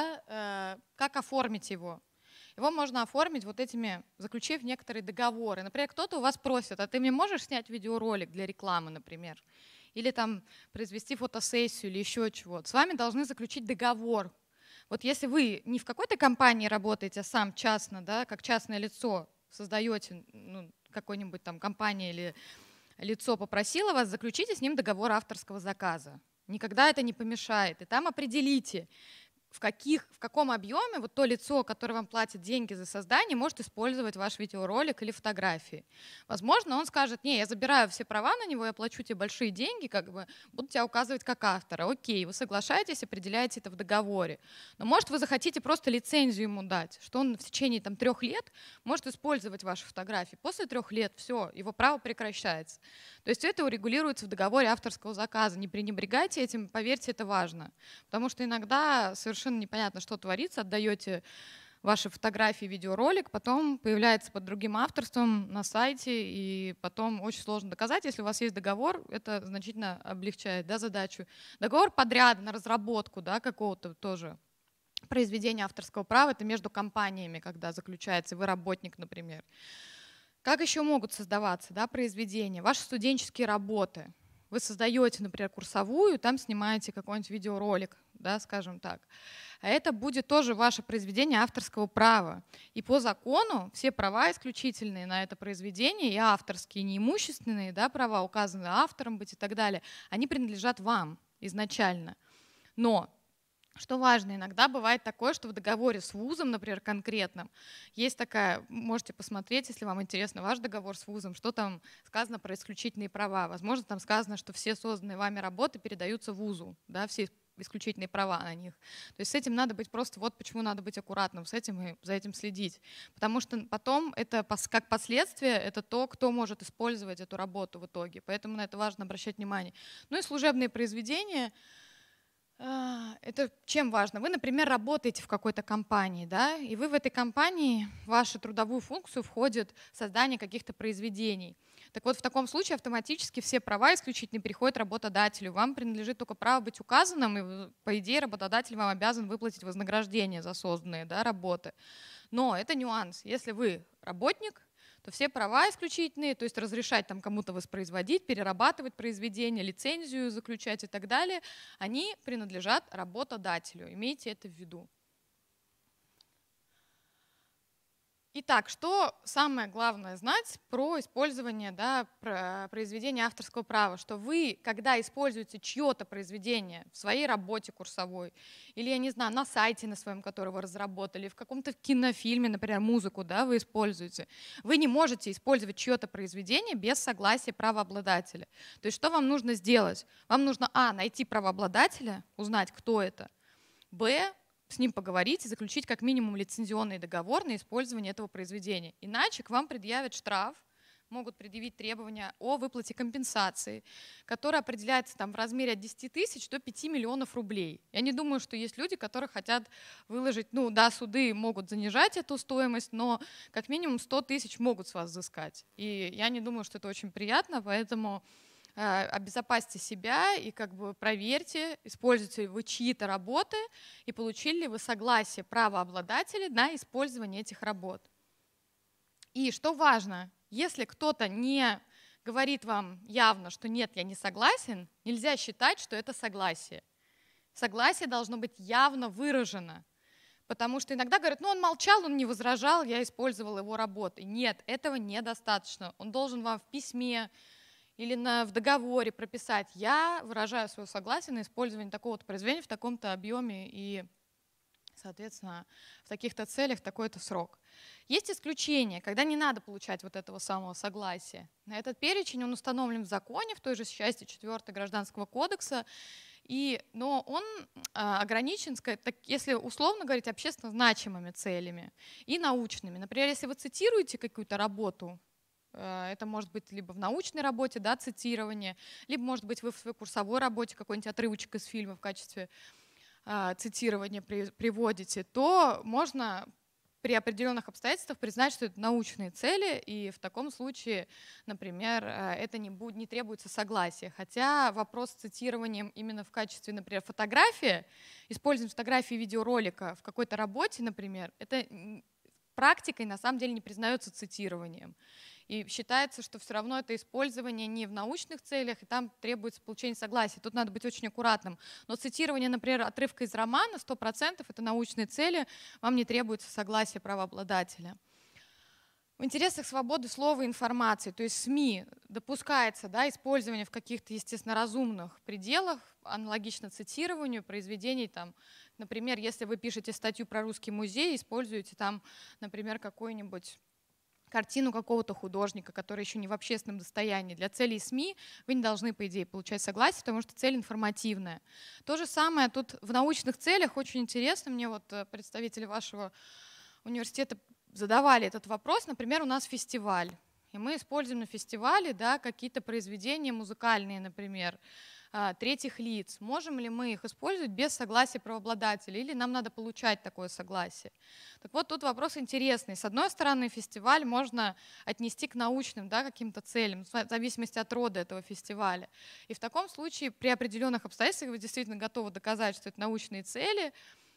да, как оформить его? Его можно оформить вот этими, заключив некоторые договоры. Например, кто-то у вас просит: а ты мне можешь снять видеоролик для рекламы, например? Или там произвести фотосессию или еще чего-то. С вами должны заключить договор. Вот если вы не в какой-то компании работаете, а сам частно, да, как частное лицо создаете, какой-нибудь там компания или лицо попросило вас, заключите с ним договор авторского заказа. Никогда это не помешает. И там определите, в каком объеме вот то лицо, которое вам платит деньги за создание, может использовать ваш видеоролик или фотографии. Возможно, он скажет: не, я забираю все права на него, я плачу тебе большие деньги, буду тебя указывать как автора. Окей, вы соглашаетесь, определяете это в договоре. Но может вы захотите просто лицензию ему дать, что он в течение 3 лет может использовать ваши фотографии. После 3 лет все, его право прекращается. То есть это урегулируется в договоре авторского заказа. Не пренебрегайте этим, поверьте, это важно. Потому что иногда совершенно непонятно, что творится, отдаете ваши фотографии, видеоролик, потом появляется под другим авторством на сайте, и потом очень сложно доказать. Если у вас есть договор, это значительно облегчает, да, задачу. Договор подряда на разработку, да, какого-то тоже произведения авторского права, это между компаниями, когда заключается, вы работник, например. Как еще могут создаваться, да, произведения? Ваши студенческие работы. Вы создаете, например, курсовую, там снимаете какой-нибудь видеоролик, да, скажем так. А это будет тоже ваше произведение авторского права. И по закону все права исключительные на это произведение, и авторские, и неимущественные, да, права, указанные автором быть и так далее, они принадлежат вам изначально. Но что важно, иногда бывает такое, что в договоре с вузом, например, конкретном, есть такая, можете посмотреть, если вам интересно, ваш договор с вузом, что там сказано про исключительные права. Возможно, там сказано, что все созданные вами работы передаются вузу, да, все исключительные права на них. То есть с этим надо быть просто, вот почему надо быть аккуратным с этим и за этим следить. Потому что потом это как последствие, это то, кто может использовать эту работу в итоге. Поэтому на это важно обращать внимание. Ну и служебные произведения. Это чем важно? Вы, например, работаете в какой-то компании, да, и вы в этой компании, в вашу трудовую функцию входит создание каких-то произведений. Так вот, в таком случае автоматически все права исключительно переходят работодателю. Вам принадлежит только право быть указанным, и, по идее, работодатель вам обязан выплатить вознаграждение за созданные, да, работы. Но это нюанс. Если вы работник, то все права исключительные, то есть разрешать там кому-то воспроизводить, перерабатывать произведение, лицензию заключать и так далее, они принадлежат работодателю. Имейте это в виду. Итак, что самое главное знать про использование, да, про произведения авторского права? Что вы, когда используете чье-то произведение в своей работе курсовой, или, я не знаю, на сайте на своем, который вы разработали, в каком-то кинофильме, например, музыку, да, вы используете, вы не можете использовать чье-то произведение без согласия правообладателя. То есть что вам нужно сделать? Вам нужно, найти правообладателя, узнать, кто это, б, с ним поговорить и заключить как минимум лицензионный договор на использование этого произведения. Иначе к вам предъявят штраф, могут предъявить требования о выплате компенсации, которая определяется там в размере от 10 тысяч до 5 миллионов рублей. Я не думаю, что есть люди, которые хотят выложить, суды могут занижать эту стоимость, но как минимум 100 тысяч могут с вас взыскать. И я не думаю, что это очень приятно, поэтому обезопасьте себя и проверьте, используете ли вы чьи-то работы и получили ли вы согласие правообладателей на использование этих работ. И что важно, если кто-то не говорит вам явно, что нет, я не согласен, нельзя считать, что это согласие. Согласие должно быть явно выражено. Потому что иногда говорят, он молчал, он не возражал, я использовал его работы. Нет, этого недостаточно. Он должен вам в письме или в договоре прописать: я выражаю свое согласие на использование такого-то произведения в таком-то объеме и соответственно, в таких-то целях такой-то срок. Есть исключения, когда не надо получать вот этого самого согласия. На этот перечень он установлен в законе, в той же части 4 Гражданского кодекса, но он ограничен, если условно говорить, общественно значимыми целями и научными. Например, если вы цитируете какую-то работу, это может быть либо в научной работе, да, цитирование, либо, может быть, вы в своей курсовой работе какой-нибудь отрывочек из фильма в качестве цитирования приводите, то можно при определенных обстоятельствах признать, что это научные цели, и в таком случае, например, это не требуется согласия. Хотя вопрос с цитированием именно в качестве, например, фотографии, использование фотографии и видеоролика в какой-то работе, например, это практикой на самом деле не признается цитированием. И считается, что все равно это использование не в научных целях, и там требуется получение согласия. Тут надо быть очень аккуратным. Но цитирование, например, отрывка из романа 100% это научные цели, вам не требуется согласие правообладателя. В интересах свободы слова и информации, то есть СМИ, допускается, да, использование в каких-то, естественно, разумных пределах, аналогично цитированию произведений. Там, например, если вы пишете статью про Русский музей, используете там, например, какую-нибудь картину какого-то художника, который еще не в общественном достоянии. Для целей СМИ вы не должны, по идее, получать согласие, потому что цель информативная. То же самое тут в научных целях. Очень интересно, мне вот представители вашего университета задавали этот вопрос. Например, у нас фестиваль, и мы используем на фестивале, да, какие-то произведения музыкальные, например, третьих лиц. Можем ли мы их использовать без согласия правообладателя, или нам надо получать такое согласие? Так вот, тут вопрос интересный. С одной стороны, фестиваль можно отнести к научным, да, каким-то целям, в зависимости от рода этого фестиваля. И в таком случае при определенных обстоятельствах вы действительно готовы доказать, что это научные цели,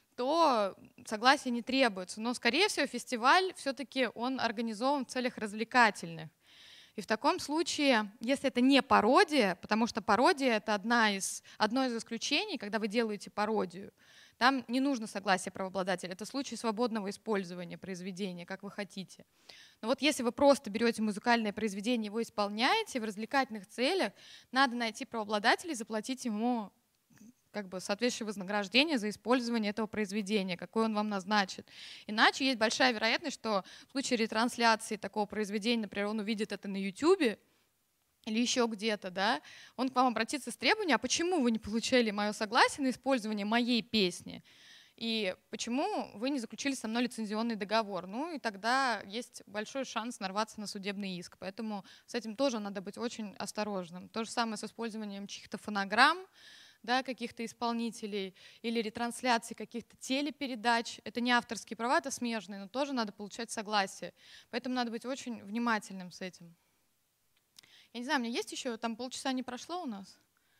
то согласия не требуется. Но, скорее всего, фестиваль все-таки он организован в целях развлекательных. И в таком случае, если это не пародия, потому что пародия — это одно из исключений, когда вы делаете пародию, там не нужно согласие правообладателя. Это случай свободного использования произведения, как вы хотите. Но вот если вы просто берете музыкальное произведение, его исполняете в развлекательных целях, надо найти правообладателя и заплатить ему как бы соответствующее вознаграждение за использование этого произведения, какое он вам назначит. Иначе есть большая вероятность, что в случае ретрансляции такого произведения, например, он увидит это на YouTube или еще где-то, да, он к вам обратится с требованием: а почему вы не получали мое согласие на использование моей песни? И почему вы не заключили со мной лицензионный договор? Ну и тогда есть большой шанс нарваться на судебный иск. Поэтому с этим тоже надо быть очень осторожным. То же самое с использованием чьих-то фонограмм, да, каких-то исполнителей, или ретрансляции каких-то телепередач. Это не авторские права, это смежные, но тоже надо получать согласие. Поэтому надо быть очень внимательным с этим. Я не знаю, у меня есть еще, там полчаса не прошло у нас?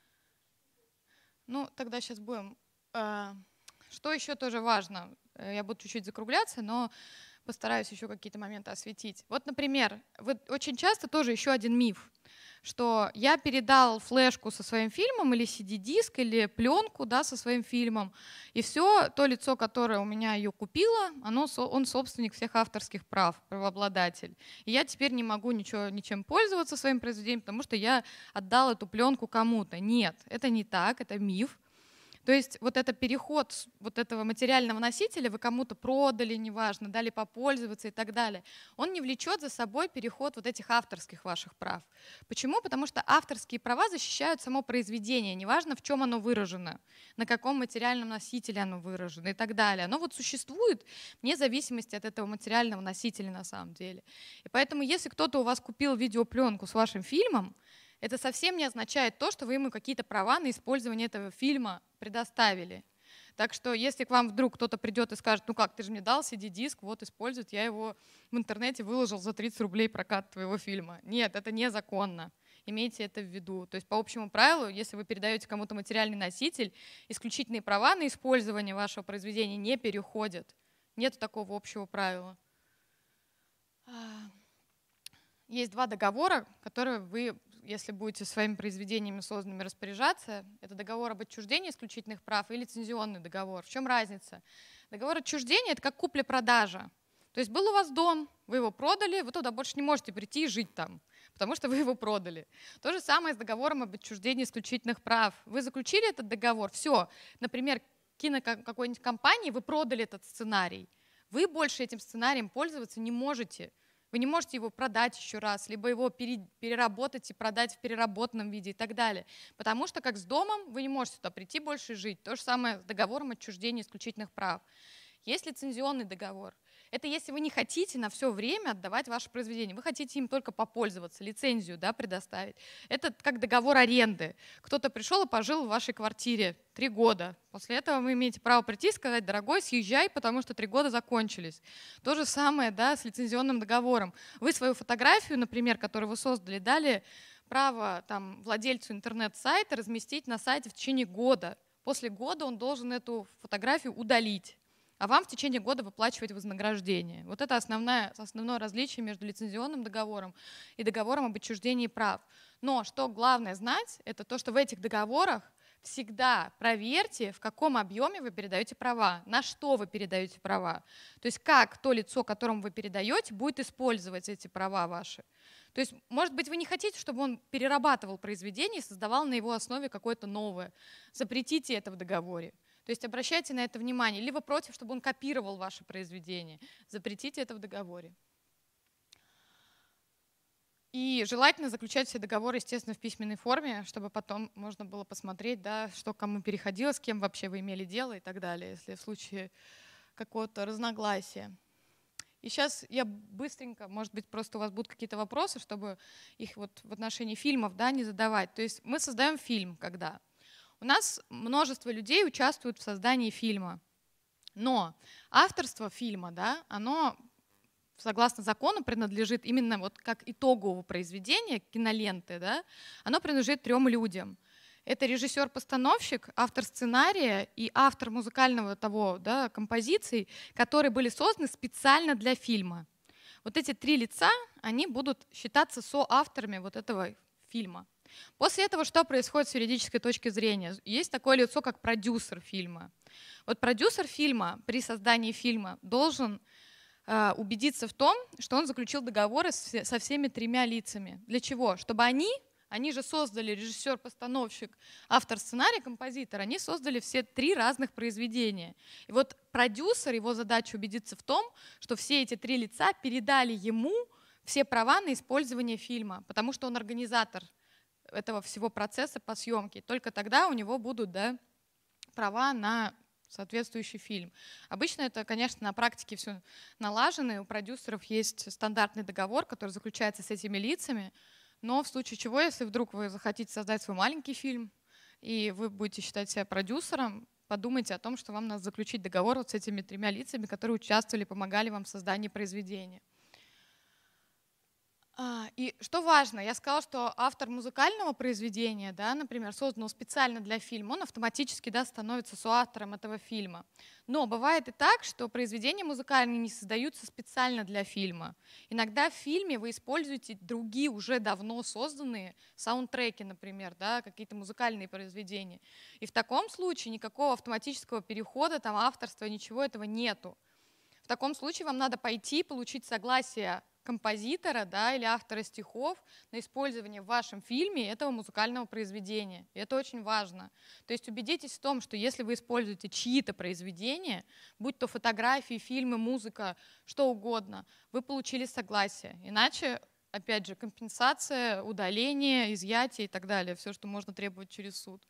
Ну, тогда сейчас будем. Что еще тоже важно? Я буду чуть-чуть закругляться, но постараюсь еще какие-то моменты осветить. Вот, например, очень часто тоже еще один миф, что я передал флешку со своим фильмом или CD-диск, или пленку, да, со своим фильмом, и все, то лицо, которое у меня ее купило, он собственник всех авторских прав, правообладатель. И я теперь не могу ничем пользоваться своим произведением, потому что я отдал эту пленку кому-то. Нет, это не так, это миф. То есть вот это переход вот этого материального носителя вы кому-то продали, неважно, дали попользоваться и так далее, он не влечет за собой переход вот этих авторских ваших прав. Почему? Потому что авторские права защищают само произведение, неважно, в чем оно выражено, на каком материальном носителе оно выражено и так далее. Оно вот существует вне зависимости от этого материального носителя на самом деле. И поэтому если кто-то у вас купил видеопленку с вашим фильмом, это совсем не означает то, что вы ему какие-то права на использование этого фильма предоставили. Так что если к вам вдруг кто-то придет и скажет: ну как, ты же мне дал CD-диск, вот использует, я его в интернете выложил за 30 рублей прокат твоего фильма. Нет, это незаконно. Имейте это в виду. То есть по общему правилу, если вы передаете кому-то материальный носитель, исключительные права на использование вашего произведения не переходят. Нет такого общего правила. Есть два договора, которые вы, если будете своими произведениями созданными распоряжаться, это договор об отчуждении исключительных прав и лицензионный договор. В чем разница? Договор отчуждения — это как купля-продажа. То есть был у вас дом, вы его продали, вы туда больше не можете прийти и жить там, потому что вы его продали. То же самое с договором об отчуждении исключительных прав. Вы заключили этот договор, все, например, какой-нибудь компании, вы продали этот сценарий. Вы больше этим сценарием пользоваться не можете. Вы не можете его продать еще раз, либо его переработать и продать в переработанном виде и так далее. Потому что, как с домом, вы не можете туда прийти больше и жить. То же самое с договором отчуждения исключительных прав. Есть лицензионный договор. Это если вы не хотите на все время отдавать ваше произведение, вы хотите им только попользоваться, лицензию, да, предоставить. Это как договор аренды. Кто-то пришел и пожил в вашей квартире 3 года. После этого вы имеете право прийти и сказать: дорогой, съезжай, потому что 3 года закончились. То же самое, да, с лицензионным договором. Вы свою фотографию, например, которую вы создали, дали право там, владельцу интернет-сайта разместить на сайте в течение года. После года он должен эту фотографию удалить, а вам в течение года выплачивать вознаграждение. Вот это основное различие между лицензионным договором и договором об отчуждении прав. Но что главное знать, это то, что в этих договорах всегда проверьте, в каком объеме вы передаете права, на что вы передаете права. То есть как то лицо, которому вы передаете, будет использовать эти права ваши. То есть, может быть, вы не хотите, чтобы он перерабатывал произведение и создавал на его основе какое-то новое. Запретите это в договоре. То есть обращайте на это внимание. Либо против, чтобы он копировал ваше произведение. Запретите это в договоре. И желательно заключать все договоры, естественно, в письменной форме, чтобы потом можно было посмотреть, да, что кому переходило, с кем вообще вы имели дело и так далее, если в случае какого-то разногласия. И сейчас я быстренько, может быть, просто у вас будут какие-то вопросы, чтобы их вот в отношении фильмов, да, не задавать. То есть мы создаем фильм, когда у нас множество людей участвуют в создании фильма, но авторство фильма, да, оно, согласно закону, принадлежит именно вот как итогового произведения, киноленты, да, оно принадлежит 3 людям. Это режиссер-постановщик, автор сценария и автор музыкального того, да, композиций, которые были созданы специально для фильма. Вот эти 3 лица, они будут считаться соавторами вот этого фильма. После этого что происходит с юридической точки зрения? Есть такое лицо, как продюсер фильма. Вот продюсер фильма при создании фильма должен убедиться в том, что он заключил договоры со всеми 3 лицами. Для чего? Чтобы они же создали режиссер-постановщик, автор сценария, композитор, они создали все 3 разных произведения. И вот продюсер, его задача убедиться в том, что все эти 3 лица передали ему все права на использование фильма, потому что он организатор этого всего процесса по съемке. Только тогда у него будут, да, права на соответствующий фильм. Обычно это, конечно, на практике все налажено, и у продюсеров есть стандартный договор, который заключается с этими лицами, но в случае чего, если вдруг вы захотите создать свой маленький фильм, и вы будете считать себя продюсером, подумайте о том, что вам надо заключить договор вот с этими 3 лицами, которые участвовали, помогали вам в создании произведения. И что важно, я сказала, что автор музыкального произведения, да, например, созданного специально для фильма, он автоматически, да, становится соавтором этого фильма. Но бывает и так, что произведения музыкальные не создаются специально для фильма. Иногда в фильме вы используете другие уже давно созданные саундтреки, например, да, какие-то музыкальные произведения. И в таком случае никакого автоматического перехода, там, авторства, ничего этого нету. В таком случае вам надо пойти получить согласие композитора, да, или автора стихов на использование в вашем фильме этого музыкального произведения. И это очень важно. То есть убедитесь в том, что если вы используете чьи-то произведения, будь то фотографии, фильмы, музыка, что угодно, вы получили согласие. Иначе, опять же, компенсация, удаление, изъятие и так далее. Все, что можно требовать через суд.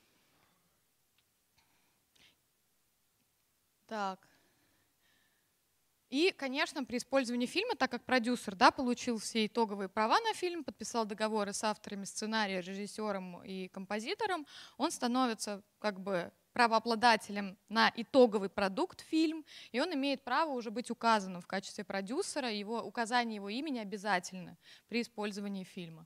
Так. И, конечно, при использовании фильма, так как продюсер, да, получил все итоговые права на фильм, подписал договоры с авторами сценария, режиссером и композитором, он становится как бы правообладателем на итоговый продукт фильм, и он имеет право уже быть указанным в качестве продюсера, указание его имени обязательно при использовании фильма.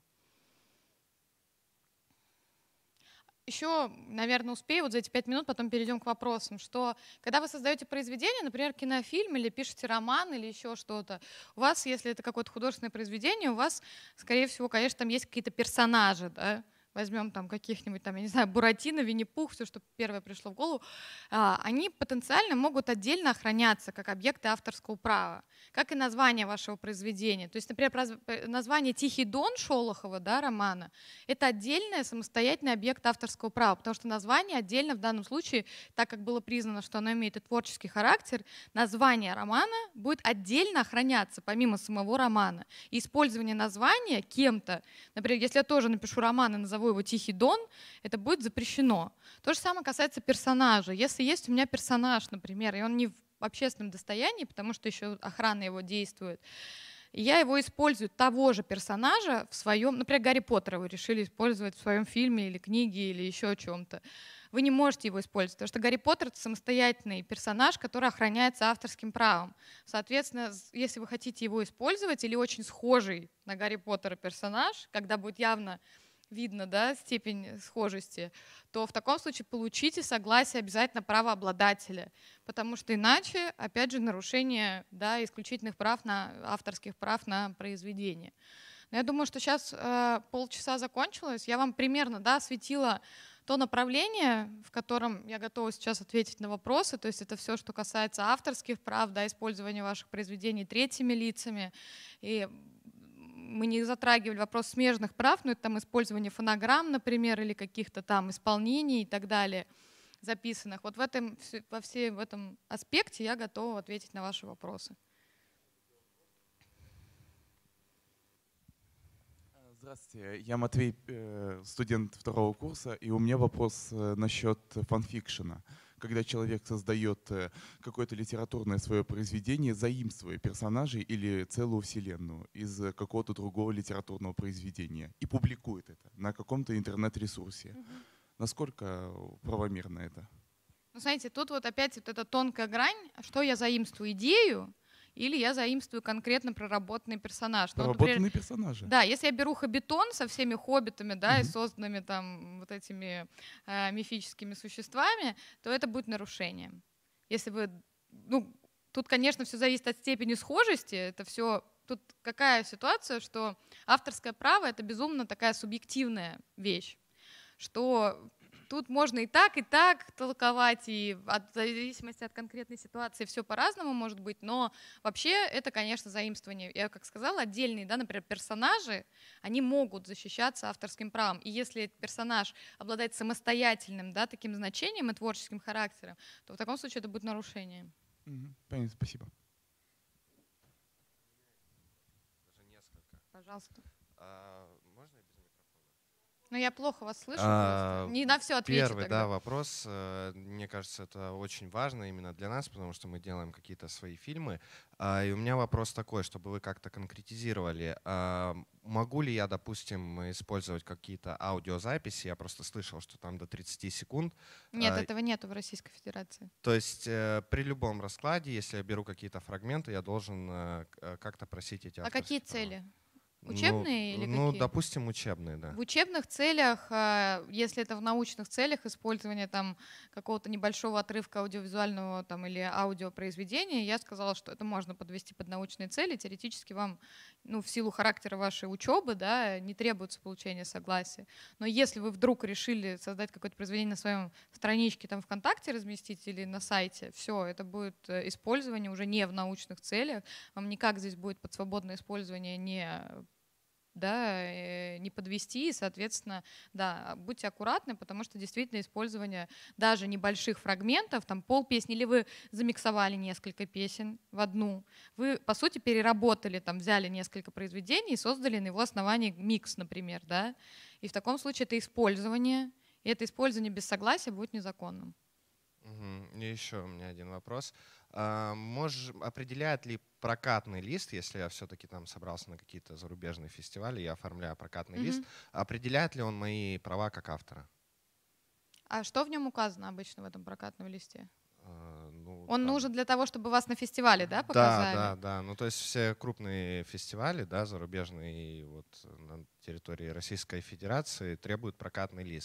Еще, наверное, успею вот за эти 5 минут, потом перейдем к вопросам, что когда вы создаете произведение, например, кинофильм или пишете роман или еще что-то, у вас, если это какое-то художественное произведение, у вас, скорее всего, конечно, там есть какие-то персонажи, да? возьмем там каких-нибудь там, я не знаю, Буратино, Винни-Пух, все, что первое пришло в голову, они потенциально могут отдельно охраняться как объекты авторского права, как и название вашего произведения. То есть, например, название «Тихий Дон» Шолохова, да, романа, это отдельный самостоятельный объект авторского права, потому что название отдельно в данном случае, так как было признано, что оно имеет и творческий характер, название романа будет отдельно охраняться, помимо самого романа. И использование названия кем-то, например, если я тоже напишу роман и назову его «Тихий Дон», это будет запрещено. То же самое касается персонажа. Если есть у меня персонаж, например, и он не в общественном достоянии, потому что еще охрана его действует, и я его использую, того же персонажа, в своем, например, Гарри Поттера вы решили использовать в своем фильме или книге или еще о чем-то, вы не можете его использовать, потому что Гарри Поттер — это самостоятельный персонаж, который охраняется авторским правом. Соответственно, если вы хотите его использовать или очень схожий на Гарри Поттера персонаж, когда будет явно видно, да, степень схожести, то в таком случае получите согласие обязательно правообладателя, потому что иначе, опять же, нарушение, да, исключительных прав авторских прав на произведение. Но я думаю, что сейчас полчаса закончилось. Я вам примерно, да, осветила то направление, в котором я готова сейчас ответить на вопросы. То есть это все, что касается авторских прав, да, использования ваших произведений третьими лицами. И мы не затрагивали вопрос смежных прав, но это там использование фонограмм, например, или каких-то там исполнений и так далее, записанных. Вот в этом аспекте я готова ответить на ваши вопросы. Здравствуйте, я Матвей, студент второго курса, и у меня вопрос насчет фанфикшена. Когда человек создает какое-то литературное свое произведение, заимствуя персонажей или целую вселенную из какого-то другого литературного произведения и публикует это на каком-то интернет-ресурсе. Насколько правомерно это? Ну, смотрите, тут вот опять вот эта тонкая грань, что я заимствую, идею, или я заимствую конкретно проработанный персонаж. Проработанные персонажи. Да, если я беру «Хоббитон» со всеми хоббитами, да, и созданными там вот этими мифическими существами, то это будет нарушением. Если вы, ну, тут, конечно, все зависит от степени схожести, это все. Тут какая ситуация, что авторское право — это безумно такая субъективная вещь, что тут можно и так толковать, и в зависимости от конкретной ситуации все по-разному может быть, но вообще это, конечно, заимствование. Я как сказала, отдельные, да, например, персонажи, они могут защищаться авторским правом. И если персонаж обладает самостоятельным, да, таким значением и творческим характером, то в таком случае это будет нарушение. Понятно, спасибо. Даже несколько. Пожалуйста. Можно без микрофона? Ну, я плохо вас слышу. Не на все отвечу Первый, тогда. да, вопрос. Мне кажется, это очень важно именно для нас, потому что мы делаем какие-то свои фильмы. И у меня вопрос такой, чтобы вы как-то конкретизировали. Могу ли я, допустим, использовать какие-то аудиозаписи? Я просто слышал, что там до 30 секунд. Нет, этого нету в Российской Федерации. То есть при любом раскладе, если я беру какие-то фрагменты, я должен как-то просить эти авторские А какие права. цели? Учебные или Ну, какие? допустим, учебные, да. В учебных целях, если это в научных целях, использование там какого-то небольшого отрывка аудиовизуального там, или аудиопроизведения, я сказала, что это можно подвести под научные цели. Теоретически вам, ну, в силу характера вашей учебы, да, не требуется получение согласия. Но если вы вдруг решили создать какое-то произведение на своем страничке там ВКонтакте разместить или на сайте, все, это будет использование уже не в научных целях. Вам никак здесь будет под свободное использование не подвести, и, соответственно, да, будьте аккуратны, потому что действительно использование даже небольших фрагментов, там полпесни, или вы замиксовали несколько песен в одну, вы, по сути, переработали, там, взяли несколько произведений и создали на его основании микс, например, да, и в таком случае это использование, и это использование без согласия будет незаконным. И еще у меня один вопрос. Определяет ли прокатный лист, если я все-таки там собрался на какие-то зарубежные фестивали, я оформляю прокатный лист, определяет ли он мои права как автора? А что в нем указано обычно в этом прокатном листе? Он там нужен для того, чтобы вас на фестивале, да, показали? Да. Ну, то есть все крупные фестивали, да, зарубежные, вот на территории Российской Федерации требуют прокатный лист.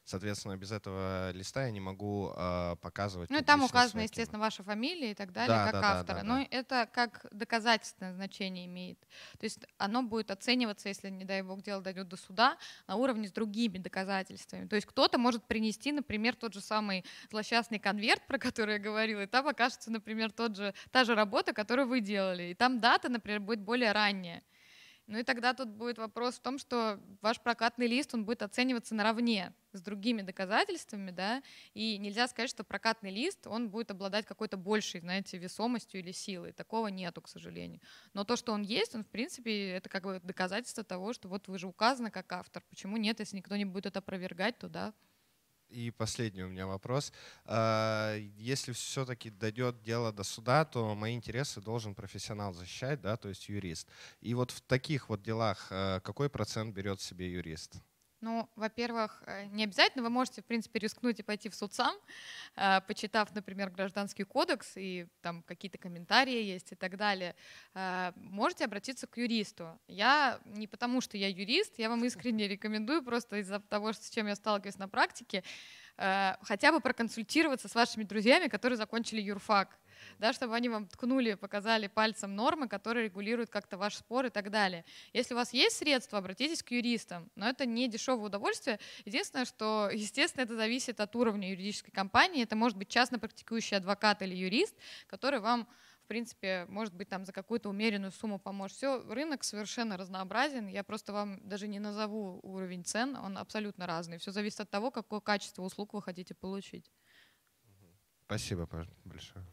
Соответственно, без этого листа я не могу показывать. Ну и там публично указана, свои естественно, кино. ваша фамилия и так далее, Да, как да, автора. да, Но да. это как доказательственное значение имеет. То есть оно будет оцениваться, если, не дай бог, дело дойдет до суда, на уровне с другими доказательствами. То есть кто-то может принести, например, тот же самый злосчастный конверт, про который я говорила, и там окажется, например, та же работа, которую вы делали. И там дата, например, будет более ранняя. Ну и тогда тут будет вопрос в том, что ваш прокатный лист, он будет оцениваться наравне с другими доказательствами, да, и нельзя сказать, что прокатный лист, он будет обладать какой-то большей, знаете, весомостью или силой. Такого нету, к сожалению. Но то, что он есть, он, в принципе, это как бы доказательство того, что вот вы же указаны как автор. Почему нет, если никто не будет это опровергать, то да. И последний у меня вопрос. Если все-таки дойдет дело до суда, то мои интересы должен профессионал защищать, да, то есть юрист. И вот в таких вот делах какой процент берет себе юрист? Ну, во-первых, не обязательно, вы можете, в принципе, рискнуть и пойти в суд сам, почитав, например, Гражданский кодекс, и там какие-то комментарии есть и так далее. Можете обратиться к юристу. Я не потому, что я юрист, я вам искренне рекомендую, просто из-за того, с чем я сталкиваюсь на практике, хотя бы проконсультироваться с вашими друзьями, которые закончили юрфак, да, чтобы они вам ткнули, показали пальцем нормы, которые регулируют как-то ваш спор и так далее. Если у вас есть средства, обратитесь к юристам, но это не дешевое удовольствие. Единственное, что, естественно, это зависит от уровня юридической компании. Это может быть частно практикующий адвокат или юрист, который вам, в принципе, может быть, там за какую-то умеренную сумму поможет. Все, рынок совершенно разнообразен. Я просто вам даже не назову уровень цен, он абсолютно разный. Все зависит от того, какое качество услуг вы хотите получить. Спасибо большое.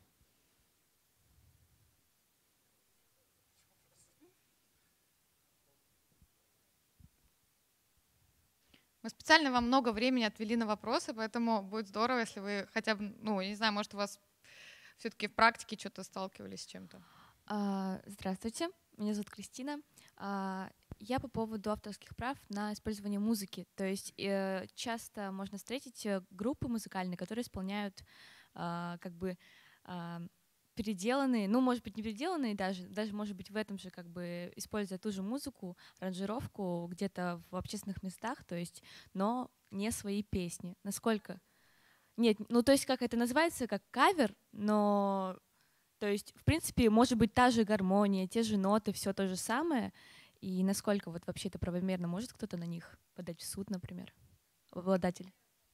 Мы специально вам много времени отвели на вопросы, поэтому будет здорово, если вы хотя бы, ну, я не знаю, может, у вас все-таки в практике что-то сталкивались с чем-то. Здравствуйте, меня зовут Кристина. Я по поводу авторских прав на использование музыки. То есть часто можно встретить группы музыкальные, которые исполняют как бы переделанные, ну, может быть, не переделанные даже, может быть, в этом же, как бы, используя ту же музыку, аранжировку где-то в общественных местах, то есть, но не свои песни. Насколько? Нет, ну, то есть, как это называется, как кавер, но, то есть, в принципе, может быть, та же гармония, те же ноты, все то же самое, и насколько вот вообще это правомерно, может кто-то на них подать в суд, например, обладатель?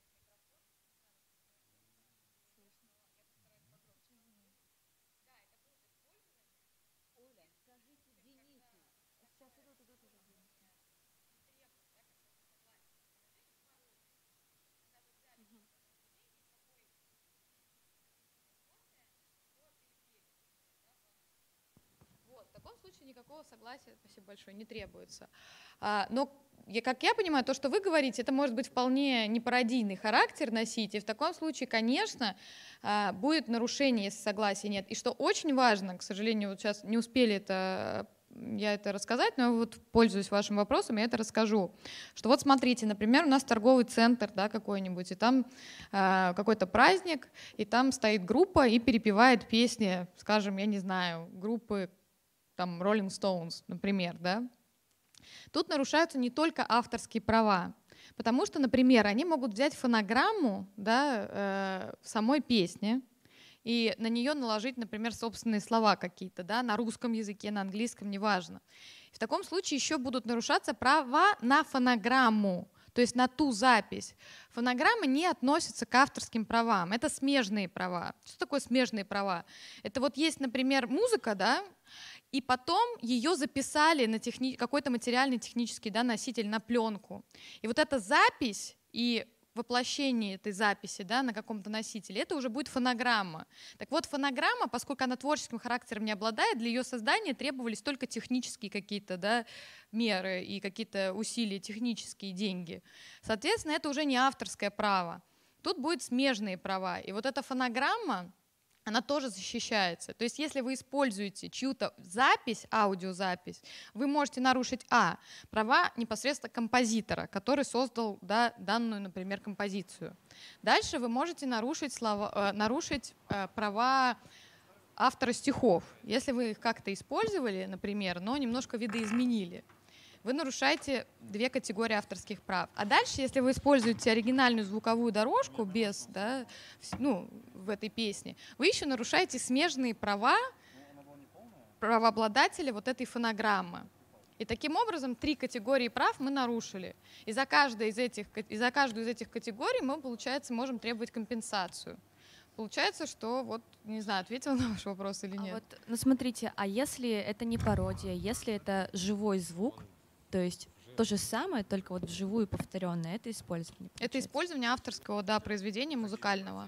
В таком случае никакого согласия, спасибо большое, не требуется. Но, как я понимаю, то, что вы говорите, это может быть вполне непародийный характер носить, и в таком случае, конечно, будет нарушение, если согласия нет. И что очень важно, к сожалению, вот сейчас не успели я это рассказать, но вот пользуясь вашим вопросом, я это расскажу. Что вот смотрите, например, у нас торговый центр, да, какой-нибудь, и там какой-то праздник, и там стоит группа и перепевает песни, скажем, я не знаю, группы там Rolling Stones, например, да. Тут нарушаются не только авторские права, потому что, например, они могут взять фонограмму, да, в самой песне и на нее наложить, например, собственные слова какие-то, да, на русском языке, на английском, неважно. В таком случае еще будут нарушаться права на фонограмму, то есть на ту запись. Фонограммы не относятся к авторским правам, это смежные права. Что такое смежные права? Это вот есть, например, музыка, да, и потом ее записали на какой-то материальный технический, да, носитель, на пленку. И вот эта запись и воплощение этой записи, да, на каком-то носителе, это уже будет фонограмма. Так вот, фонограмма, поскольку она творческим характером не обладает, для ее создания требовались только технические какие-то, да, меры и какие-то усилия, технические, деньги. Соответственно, это уже не авторское право. Тут будут смежные права. И вот эта фонограмма, она тоже защищается. То есть если вы используете чью-то запись, аудиозапись, вы можете нарушить права непосредственно композитора, который создал, да, данную, например, композицию. Дальше вы можете нарушить права автора стихов, если вы их как-то использовали, например, но немножко видоизменили. вы нарушаете 2 категории авторских прав. А дальше, если вы используете оригинальную звуковую дорожку без, да, ну, в этой песне, вы еще нарушаете смежные права правообладателя вот этой фонограммы. И таким образом 3 категории прав мы нарушили. И за каждую из этих категорий мы, получается, можем требовать компенсацию. Получается, что вот, не знаю, ответила на ваш вопрос или нет. Вот, ну смотрите, а если это не пародия, если это живой звук, то есть то же самое, только вот вживую повторенное, это использование. Это использование авторского, да, произведения музыкального.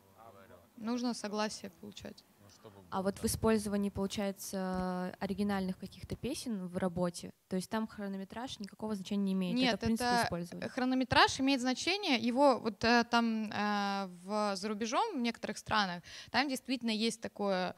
Нужно согласие получать. А вот в использовании, получается, оригинальных каких-то песен в работе, то есть там хронометраж никакого значения не имеет. Нет, это, в принципе, использование. Хронометраж имеет значение. Его вот там за рубежом в некоторых странах, там действительно есть такое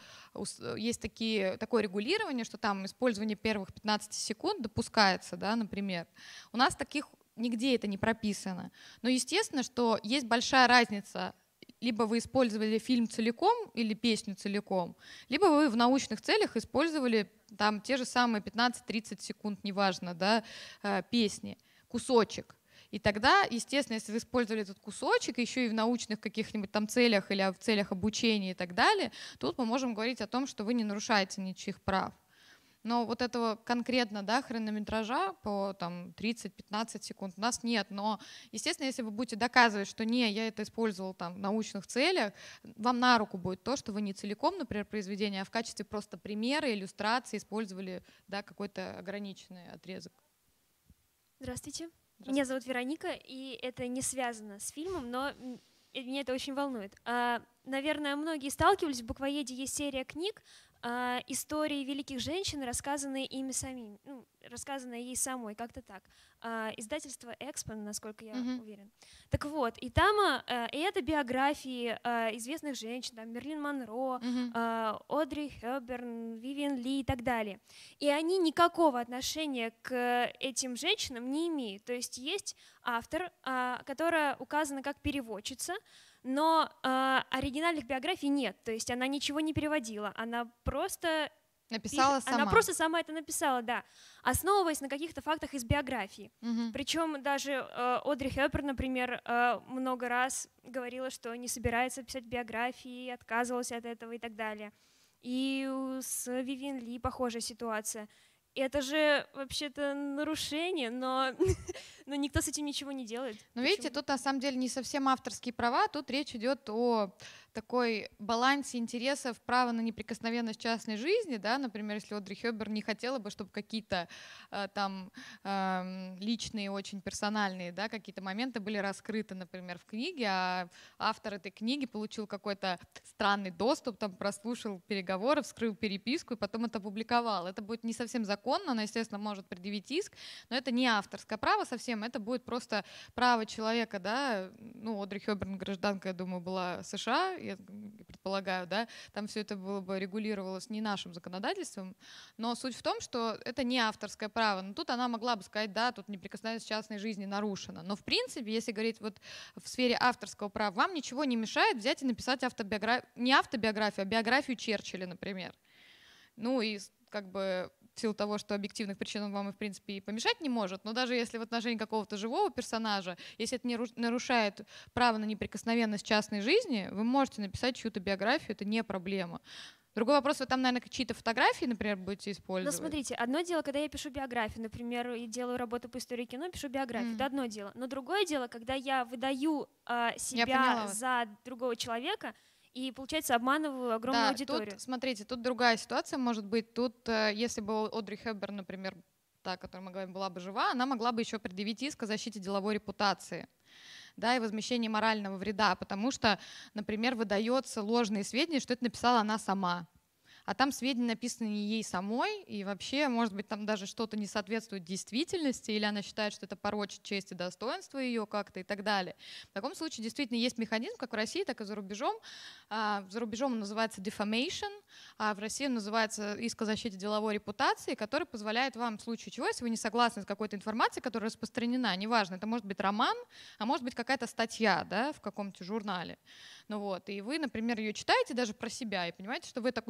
регулирование, что там использование первых 15 секунд допускается, да, например. У нас таких нигде это не прописано. Но естественно, что есть большая разница. Либо вы использовали фильм целиком или песню целиком, либо вы в научных целях использовали там те же самые 15-30 секунд, неважно, да, песни, кусочек. И тогда, естественно, если вы использовали этот кусочек еще и в научных каких-нибудь там целях или в целях обучения и так далее, тут мы можем говорить о том, что вы не нарушаете ничьих прав. Но вот этого конкретно, да, хронометража по там 30-15 секунд у нас нет. Но, естественно, если вы будете доказывать, что не, я это использовал там в научных целях, вам на руку будет то, что вы не целиком, например, произведение, а в качестве просто примера, иллюстрации использовали, да, какой-то ограниченный отрезок. Здравствуйте. Меня зовут Вероника, и это не связано с фильмом, но меня это очень волнует. Наверное, многие сталкивались, в «Буквоеде» есть серия книг, истории великих женщин, рассказанные ими самими, ну, рассказанные ей самой, как-то так. Издательство «Экспо», насколько я уверен. Так вот, и там и это биографии известных женщин, там, Мерлин Монро, Одри Хёбберн, Вивиан Ли и так далее. И они никакого отношения к этим женщинам не имеют. То есть есть автор, которая указана как переводчица, но оригинальных биографий нет, то есть она ничего не переводила, она просто написала сама. Она просто сама это написала, да, основываясь на каких-то фактах из биографии. Причем даже Одри Хёбберн, например, много раз говорила, что не собирается писать биографии, отказывалась от этого и так далее. И с Вивиан Ли похожая ситуация. Это же вообще-то нарушение, но никто с этим ничего не делает. Но видите, тут на самом деле не совсем авторские права, тут речь идет о такой балансе интересов права на неприкосновенность частной жизни, да, например, если Одри Хёбберн не хотела бы, чтобы какие-то там личные, очень персональные, да, какие-то моменты были раскрыты, например, в книге, а автор этой книги получил какой-то странный доступ, там прослушал переговоры, вскрыл переписку и потом это опубликовал. Это будет не совсем законно, она, естественно, может предъявить иск, но это не авторское право совсем, это будет просто право человека, да, ну, Одри Хёбберн, гражданка, я думаю, была США, я предполагаю, да, там все это было бы регулировалось не нашим законодательством, но суть в том, что это не авторское право. Но тут она могла бы сказать, да, тут неприкосновенность частной жизни нарушена. Но в принципе, если говорить вот в сфере авторского права, вам ничего не мешает взять и написать не автобиографию, а биографию Черчилля, например. Ну и как бы в силу того, что объективных причин он вам, в принципе, и помешать не может, но даже если в отношении какого-то живого персонажа, если это не нарушает право на неприкосновенность частной жизни, вы можете написать чью-то биографию, это не проблема. Другой вопрос, вы там, наверное, чьи-то фотографии, например, будете использовать? Ну, смотрите, одно дело, когда я пишу биографию, например, и делаю работу по истории кино, пишу биографию, это одно дело. Но другое дело, когда я выдаю себя за другого человека, и, получается, обманываю огромную аудиторию. Тут, смотрите, тут другая ситуация может быть. Тут, если бы Одри Хёбберн, например, та, о которой мы говорим, была бы жива, она могла бы еще предъявить иск о защите деловой репутации, да, и возмещении морального вреда, потому что, например, выдается ложные сведения, что это написала она сама. А там сведения написаны не ей самой, и вообще, может быть, там даже что-то не соответствует действительности, или она считает, что это порочит честь и достоинство ее как-то и так далее. В таком случае действительно есть механизм, как в России, так и за рубежом. За рубежом он называется defamation, а в России он называется иск о защите деловой репутации, который позволяет вам в случае чего, если вы не согласны с какой-то информацией, которая распространена, неважно, это может быть роман, а может быть какая-то статья, да, в каком-то журнале. Ну вот, и вы, например, ее читаете даже про себя и понимаете, что вы такую статью не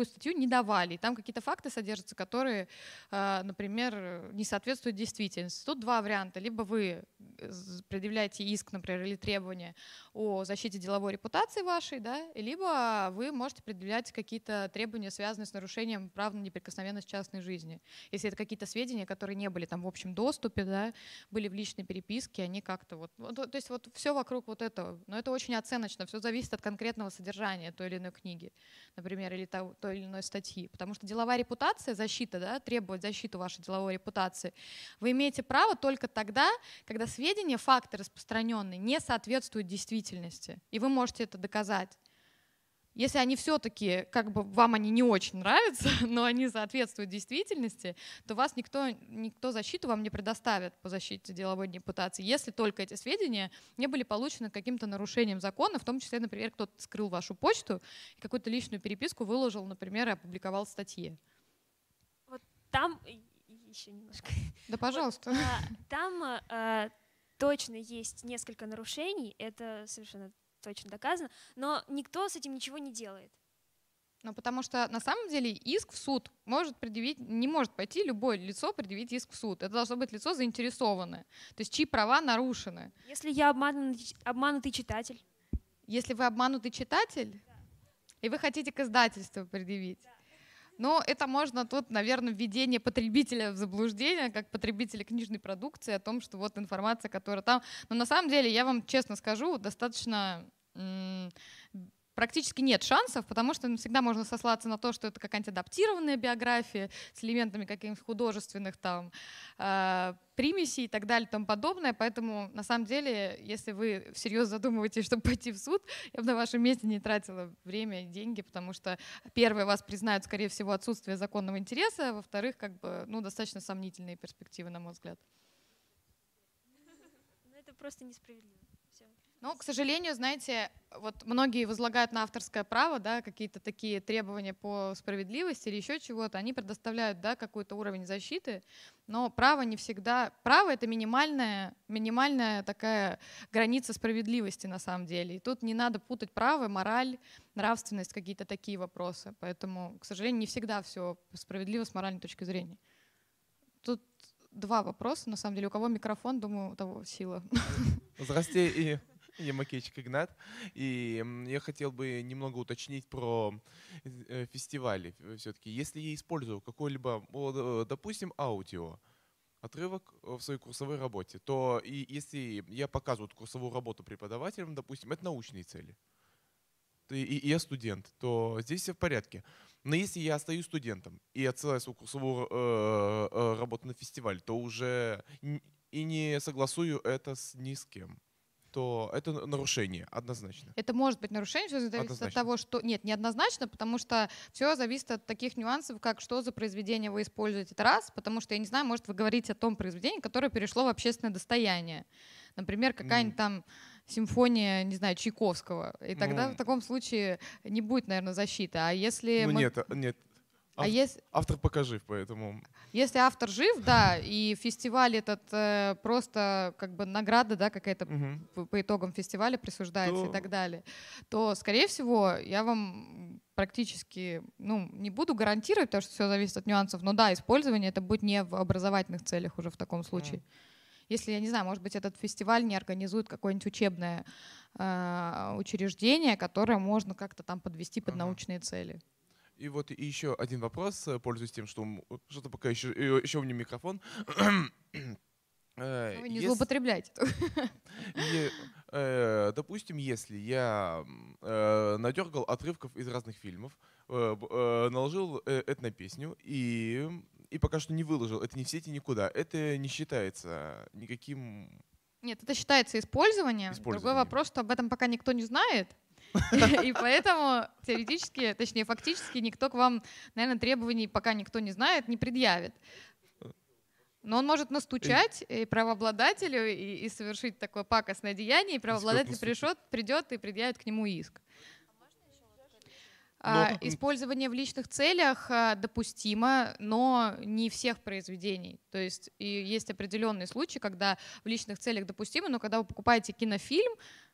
не давали. И там какие-то факты содержатся, которые, например, не соответствуют действительности. Тут два варианта. Либо вы предъявляете иск, например, или требования о защите деловой репутации вашей, да, либо вы можете предъявлять какие-то требования, связанные с нарушением прав на неприкосновенность частной жизни. Если это какие-то сведения, которые не были там в общем доступе, да, были в личной переписке, они как-то вот, то есть вот все вокруг вот этого. Но это очень оценочно, все зависит от конкретного содержания той или иной книги, например, или той или иной статьи. Потому что деловая репутация, защита, да, требовать защиту вашей деловой репутации, вы имеете право только тогда, когда сведения, факты распространенные, не соответствуют действительности. И вы можете это доказать. Если они все-таки, как бы вам они не очень нравятся, но они соответствуют действительности, то вас никто защиту вам не предоставит по защите деловой репутации, если только эти сведения не были получены каким-то нарушением закона, в том числе, например, кто-то скрыл вашу почту и какую-то личную переписку выложил, например, и опубликовал в статье. Вот там еще немножко. Да, пожалуйста. Вот, там точно есть несколько нарушений, это совершенно точно доказано, но никто с этим ничего не делает. Ну, потому что на самом деле иск в суд не может пойти любое лицо предъявить иск в суд. Это должно быть лицо заинтересованное, то есть чьи права нарушены. Если я обманутый читатель. Если вы обманутый читатель, и вы хотите к издательству предъявить. Но это можно тут, наверное, введение потребителя в заблуждение, как потребителя книжной продукции, о том, что вот информация, которая там. Но на самом деле, я вам честно скажу, достаточно практически нет шансов, потому что всегда можно сослаться на то, что это какая-нибудь адаптированная биография с элементами каких-нибудь художественных там примесей и так далее и тому подобное. Поэтому на самом деле, если вы всерьез задумываетесь, чтобы пойти в суд, я бы на вашем месте не тратила время и деньги, потому что, первое, вас признают, скорее всего, отсутствие законного интереса, а во-вторых, как бы, ну, достаточно сомнительные перспективы, на мой взгляд. Ну, это просто несправедливо. Ну, к сожалению, знаете, вот многие возлагают на авторское право, да, какие-то такие требования по справедливости или еще чего-то, они предоставляют, да, какой-то уровень защиты, но право не всегда... Право — это минимальная такая граница справедливости на самом деле. И тут не надо путать право, мораль, нравственность, какие-то такие вопросы. Поэтому, к сожалению, не всегда все справедливо с моральной точки зрения. Тут два вопроса, на самом деле. У кого микрофон, думаю, у того сила. Здравствуйте, я Макейчик Игнат, и я хотел бы немного уточнить про фестивали все-таки. Если я использую какой-либо, допустим, аудио, отрывок в своей курсовой работе, то и если я показываю курсовую работу преподавателям, допустим, это научные цели, и я студент, то здесь все в порядке. Но если я остаюсь студентом и отсылаю свою курсовую работу на фестиваль, то уже и не согласую это ни с кем, то это нарушение однозначно. Это может быть нарушение, все зависит однозначно. от того, что... Нет, не однозначно, потому что все зависит от таких нюансов, как что за произведение вы используете. Это раз, потому что, я не знаю, может, вы говорите о том произведении, которое перешло в общественное достояние. Например, какая-нибудь там симфония, не знаю, Чайковского. И тогда в таком случае не будет, наверное, защиты. А если... Нет. Автор пока жив, поэтому... Если автор жив, да, и фестиваль этот просто как бы награда, да, какая-то по итогам фестиваля присуждается и так далее, то, скорее всего, я вам практически, ну, не буду гарантировать, потому что все зависит от нюансов, но да, использование это будет не в образовательных целях уже в таком случае. Если, я не знаю, может быть, этот фестиваль не организует какое-нибудь учебное учреждение, которое можно как-то там подвести под научные цели. И вот еще один вопрос, пользуясь тем, что что-то пока еще у меня микрофон. Вы не злоупотребляйте. Допустим, если я надергал отрывков из разных фильмов, наложил это на песню и пока что не выложил, это не в сети никуда, это не считается никаким... Нет, это считается использованием. Другой вопрос, что об этом пока никто не знает. И поэтому теоретически, точнее фактически, никто к вам, наверное, требований, пока никто не знает, не предъявит. Но он может настучать и правообладателю и совершить такое пакостное деяние, и правообладатель придет и предъявит к нему иск. Использование в личных целях допустимо, но не всех произведений. То есть и есть определенные случаи, когда в личных целях допустимо, но когда вы покупаете кинофильм,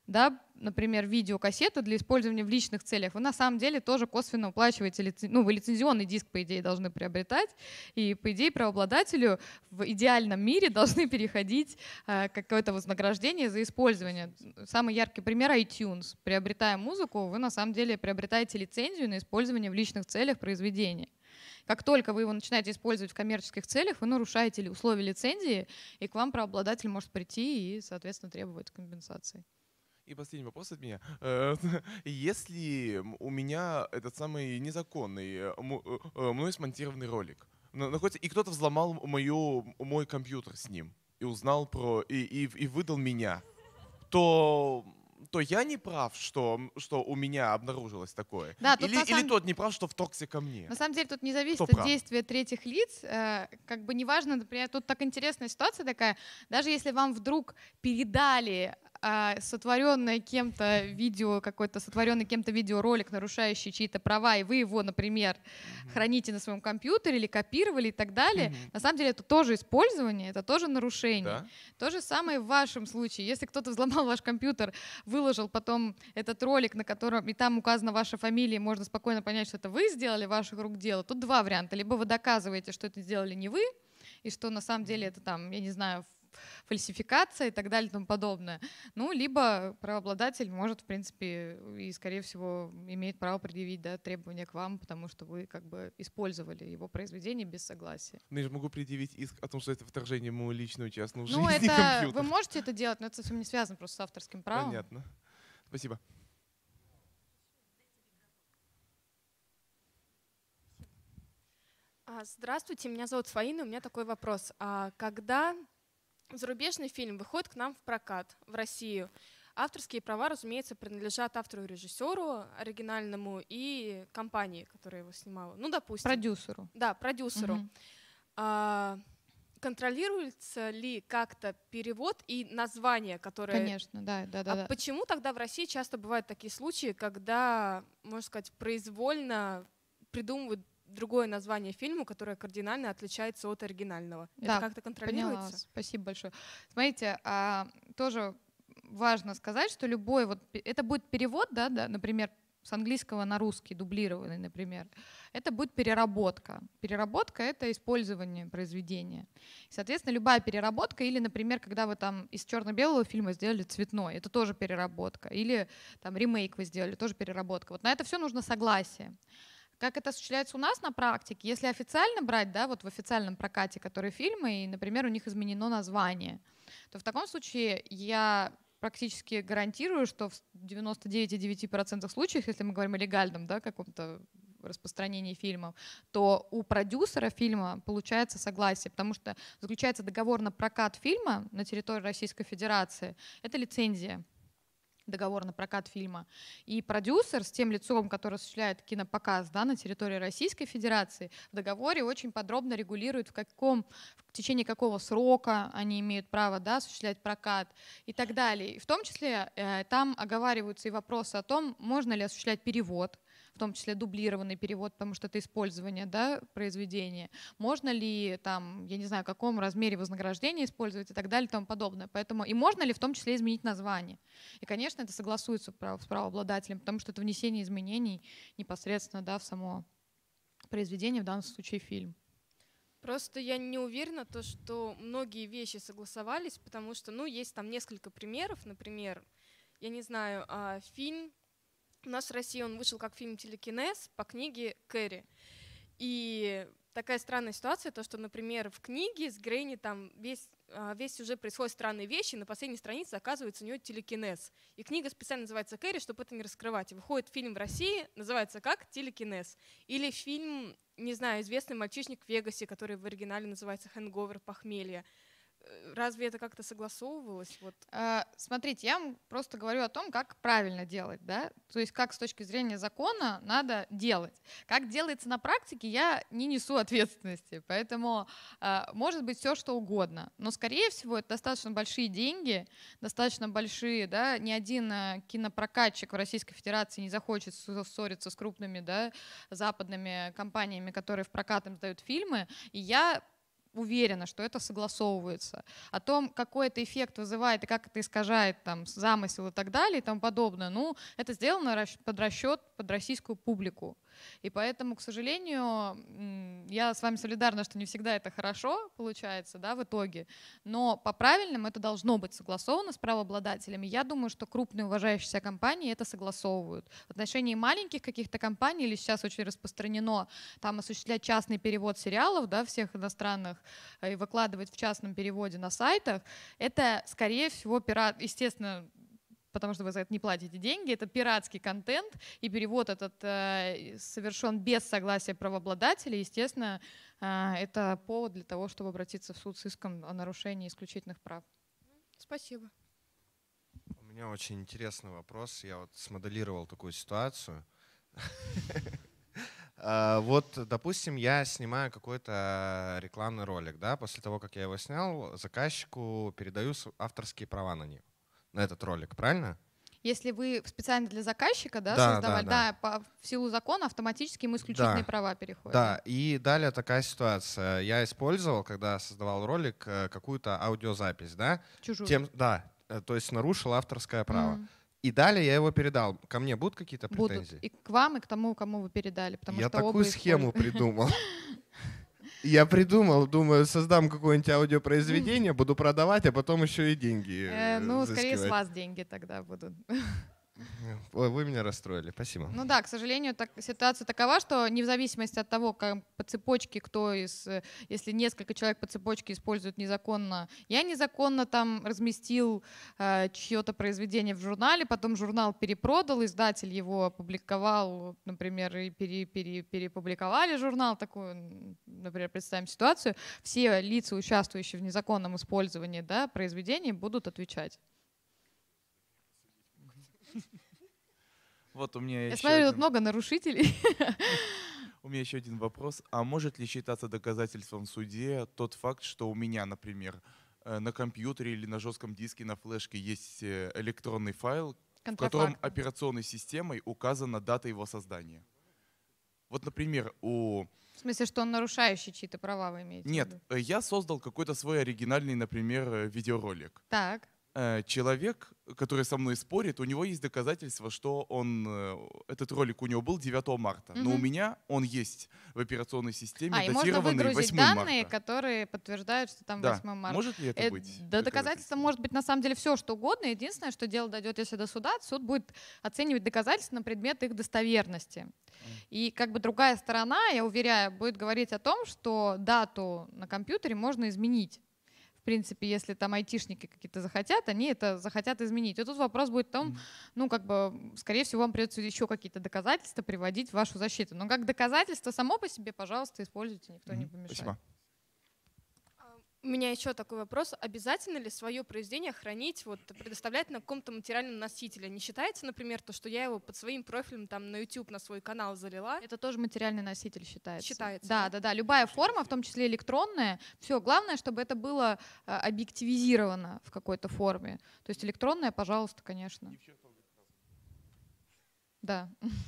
да, например, видеокассету для использования в личных целях, вы на самом деле тоже косвенно уплачиваете, вы лицензионный диск, по идее, должны приобретать, и, по идее, правообладателю в идеальном мире должны переходить какое-то вознаграждение за использование. Самый яркий пример — iTunes. Приобретая музыку, вы на самом деле приобретаете лицензию на использование в личных целях произведения. Как только вы его начинаете использовать в коммерческих целях, вы нарушаете условия лицензии, и к вам правообладатель может прийти и, соответственно, требовать компенсации. И последний вопрос от меня. Если у меня этот самый незаконный, мной смонтированный ролик находится, и кто-то взломал мой компьютер с ним, и узнал и выдал меня, то я не прав, что у меня обнаружилось такое? Да, или тот не прав, что вторгся ко мне? На самом деле тут не зависит Кто от прав? действия третьих лиц. Как бы неважно, например, тут так интересная ситуация такая, даже если вам вдруг передали сотворенный кем-то видеоролик, нарушающий чьи-то права, и вы его, например, храните на своем компьютере или копировали и так далее, на самом деле это тоже использование, это тоже нарушение. Да? То же самое в вашем случае. Если кто-то взломал ваш компьютер, выложил потом этот ролик, на котором и там указана ваша фамилия, можно спокойно понять, что это вы сделали, ваших рук дело. Тут два варианта. Либо вы доказываете, что это сделали не вы, и что на самом деле это там, я не знаю, фальсификация и так далее и тому подобное. Либо правообладатель может, в принципе, и, скорее всего, имеет право предъявить, да, требования к вам, потому что вы как бы использовали его произведение без согласия. Я же могу предъявить иск о том, что это вторжение в мою личную частную жизнь. Вы можете это делать, но это совсем не связано просто с авторским правом. Понятно. Спасибо. Здравствуйте, меня зовут Фаина, у меня такой вопрос. Когда зарубежный фильм выходит к нам в прокат в Россию, авторские права, разумеется, принадлежат автору-режиссеру оригинальному и компании, которая его снимала. Допустим. Продюсеру. Да, продюсеру. Контролируется ли как-то перевод и название, которое... Конечно, да. Почему тогда в России часто бывают такие случаи, когда, можно сказать, произвольно придумывают другое название фильму, которое кардинально отличается от оригинального? Да, это как-то контролируется? Поняла. Спасибо большое. Смотрите, тоже важно сказать, что любой это будет перевод, да, например, с английского на русский, дублированный, например. Это будет переработка. Переработка — это использование произведения. И, соответственно, любая переработка, или, например, когда вы там из черно-белого фильма сделали цветной, это тоже переработка. Или там ремейк вы сделали, тоже переработка. На это все нужно согласие. Как это осуществляется у нас на практике? Если официально брать, да, в официальном прокате, которые фильмы, и, например, у них изменено название, то в таком случае я практически гарантирую, что в 99,9% случаев, если мы говорим о легальном, да, каком-то распространении фильмов, то у продюсера фильма получается согласие, потому что заключается договор на прокат фильма на территории Российской Федерации. Это лицензия. Договор на прокат фильма. И продюсер с тем лицом, который осуществляет кинопоказ, да, на территории Российской Федерации, в договоре очень подробно регулирует, в течение какого срока они имеют право, да, осуществлять прокат и так далее. И в том числе там оговариваются и вопросы о том, можно ли осуществлять перевод, в том числе дублированный перевод, потому что это использование, да, произведения. Можно ли там, я не знаю, в каком размере вознаграждения использовать и так далее и тому подобное. Поэтому и можно ли в том числе изменить название. И, конечно, это согласуется с правообладателем, потому что это внесение изменений непосредственно, да, в само произведение, в данном случае фильм. Просто я не уверена, что многие вещи согласовались, потому что, есть там несколько примеров. Например, я не знаю, фильм у нас в России он вышел как фильм «Телекинез» по книге Кэрри. И такая странная ситуация, что, например, в книге с Грейни там весь сюжет происходит странные вещи, и на последней странице оказывается у нее телекинез. И книга специально называется «Кэрри», чтобы это не раскрывать. И выходит фильм в России, называется как «Телекинез». Или фильм, не знаю, «Известный мальчишник в Вегасе», который в оригинале называется «Хэнговер. Похмелье». Разве это как-то согласовывалось? Смотрите, я вам просто говорю о том, как правильно делать, да? То есть как с точки зрения закона надо делать. Как делается на практике, я не несу ответственности, поэтому может быть все, что угодно. Но, скорее всего, это достаточно большие деньги, достаточно большие, да? Ни один кинопрокатчик в Российской Федерации не захочет ссориться с крупными, да, западными компаниями, которые в прокат им сдают фильмы. И я уверена, что это согласовывается. О том, какой это эффект вызывает и как это искажает там, замысел и так далее и тому подобное, ну, это сделано под расчет, под российскую публику. И поэтому, к сожалению, я с вами солидарна, что не всегда это хорошо получается, да, в итоге, но по правильному это должно быть согласовано с правообладателями. Я думаю, что крупные уважающиеся компании это согласовывают. В отношении маленьких каких-то компаний, или сейчас очень распространено там осуществлять частный перевод сериалов, да, всех иностранных, и выкладывать в частном переводе на сайтах, это, скорее всего, естественно, потому что вы за это не платите деньги, это пиратский контент, и перевод этот совершен без согласия правообладателя. Естественно, это повод для того, чтобы обратиться в суд с иском о нарушении исключительных прав. Спасибо. У меня очень интересный вопрос. Я вот смоделировал такую ситуацию. Вот, допустим, я снимаю какой-то рекламный ролик, да, после того, как я его снял, заказчику передаю авторские права на него. На этот ролик, правильно? Если вы специально для заказчика, да, Да, создавали, да. в силу закона автоматически ему исключительные права переходят. Да, и далее такая ситуация. Я использовал, когда создавал ролик, какую-то аудиозапись, да? Чужую. То есть нарушил авторское право. И далее я его передал. Ко мне будут какие-то претензии? Будут. И к вам, и к тому, кому вы передали. Я такую схему придумал. Я придумал, думаю, создам какое-нибудь аудиопроизведение, буду продавать, а потом еще и деньги Ну, скорее с взыскивать. вас деньги тогда будут. Ой, вы меня расстроили, спасибо. Ну да, к сожалению, ситуация такова, что не в зависимости от того, как по цепочке, если несколько человек по цепочке используют незаконно, я незаконно там разместил чье-то произведение в журнале, потом журнал перепродал, издатель его опубликовал, например, и перепубликовали журнал, такую, например, представим ситуацию, все лица, участвующие в незаконном использовании, да, произведений, будут отвечать. Вот у меня Я смотрю, тут много нарушителей. У меня еще один вопрос. А может ли считаться доказательством в суде тот факт, что у меня, например, на компьютере или на жестком диске, на флешке есть электронный файл, в котором операционной системой указана дата его создания? Вот, например, В смысле, что он нарушающий чьи-то права, вы имеете в виду? Нет, я создал какой-то свой оригинальный, например, видеоролик. Так. Человек, который со мной спорит, у него есть доказательства, что этот ролик у него был 9 марта, но у меня он есть в операционной системе, И можно датированный 8 выгрузить марта. данные, которые подтверждают, что там 8 марта. Может ли это быть? Да, доказательство может быть на самом деле все, что угодно. Единственное, что дело дойдет, если до суда, суд будет оценивать доказательства на предмет их достоверности. И как бы другая сторона, я уверяю, будет говорить о том, что дату на компьютере можно изменить. В принципе, если там айтишники какие-то захотят, они это захотят изменить. И тут вопрос будет в том, скорее всего, вам придется еще какие-то доказательства приводить в вашу защиту. Но как доказательство само по себе, пожалуйста, используйте, никто не помешает. Спасибо. У меня еще такой вопрос. Обязательно ли свое произведение хранить, предоставлять на каком-то материальном носителе? Не считается, например, то, что я его под своим профилем там на YouTube на свой канал залила? Это тоже материальный носитель считается. Считается. Да. Любая форма, в том числе электронная. Все, главное, чтобы это было объективизировано в какой-то форме. То есть электронная, пожалуйста, конечно. Да.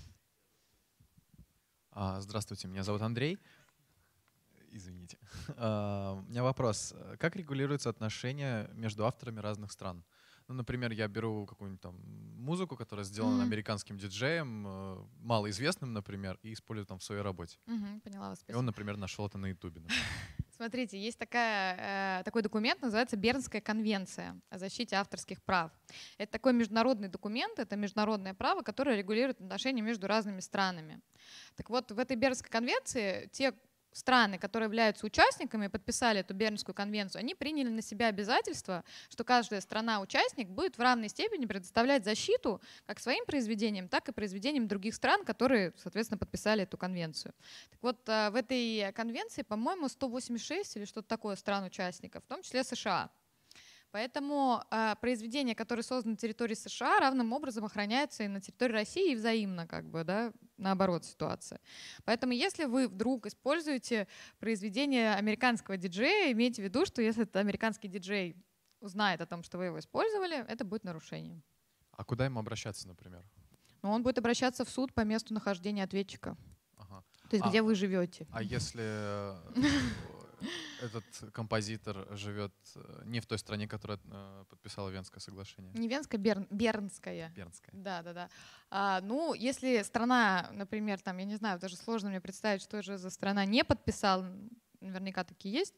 Здравствуйте, меня зовут Андрей. Извините. У меня вопрос. Как регулируются отношения между авторами разных стран? Ну, например, я беру какую-нибудь там музыку, которая сделана американским диджеем, малоизвестным, например, и использую там в своей работе. Поняла вас, спасибо. И он, например, нашел это на Ютубе. Смотрите, есть такой документ, называется Бернская конвенция о защите авторских прав. Это такой международный документ, это международное право, которое регулирует отношения между разными странами. Так вот, в этой Бернской конвенции те страны, которые являются участниками, подписали эту Бернскую конвенцию, они приняли на себя обязательство, что каждая страна-участник будет в равной степени предоставлять защиту как своим произведениям, так и произведениям других стран, которые, соответственно, подписали эту конвенцию. Так вот, в этой конвенции, по-моему, 186 или что-то такое стран-участников, в том числе США. Поэтому произведения, которые созданы на территории США, равным образом охраняются и на территории России, и взаимно, наоборот ситуация. Поэтому если вы вдруг используете произведение американского диджея, имейте в виду, что если этот американский диджей узнает о том, что вы его использовали, это будет нарушением. А куда ему обращаться, например? Он будет обращаться в суд по месту нахождения ответчика. Ага. То есть где вы живете. А если этот композитор живет не в той стране, которая подписала Венское соглашение? Не Венская, Бернская. Бернская. Да. Ну, если страна, например, там, я не знаю, даже сложно мне представить, что же за страна не подписала, наверняка такие есть.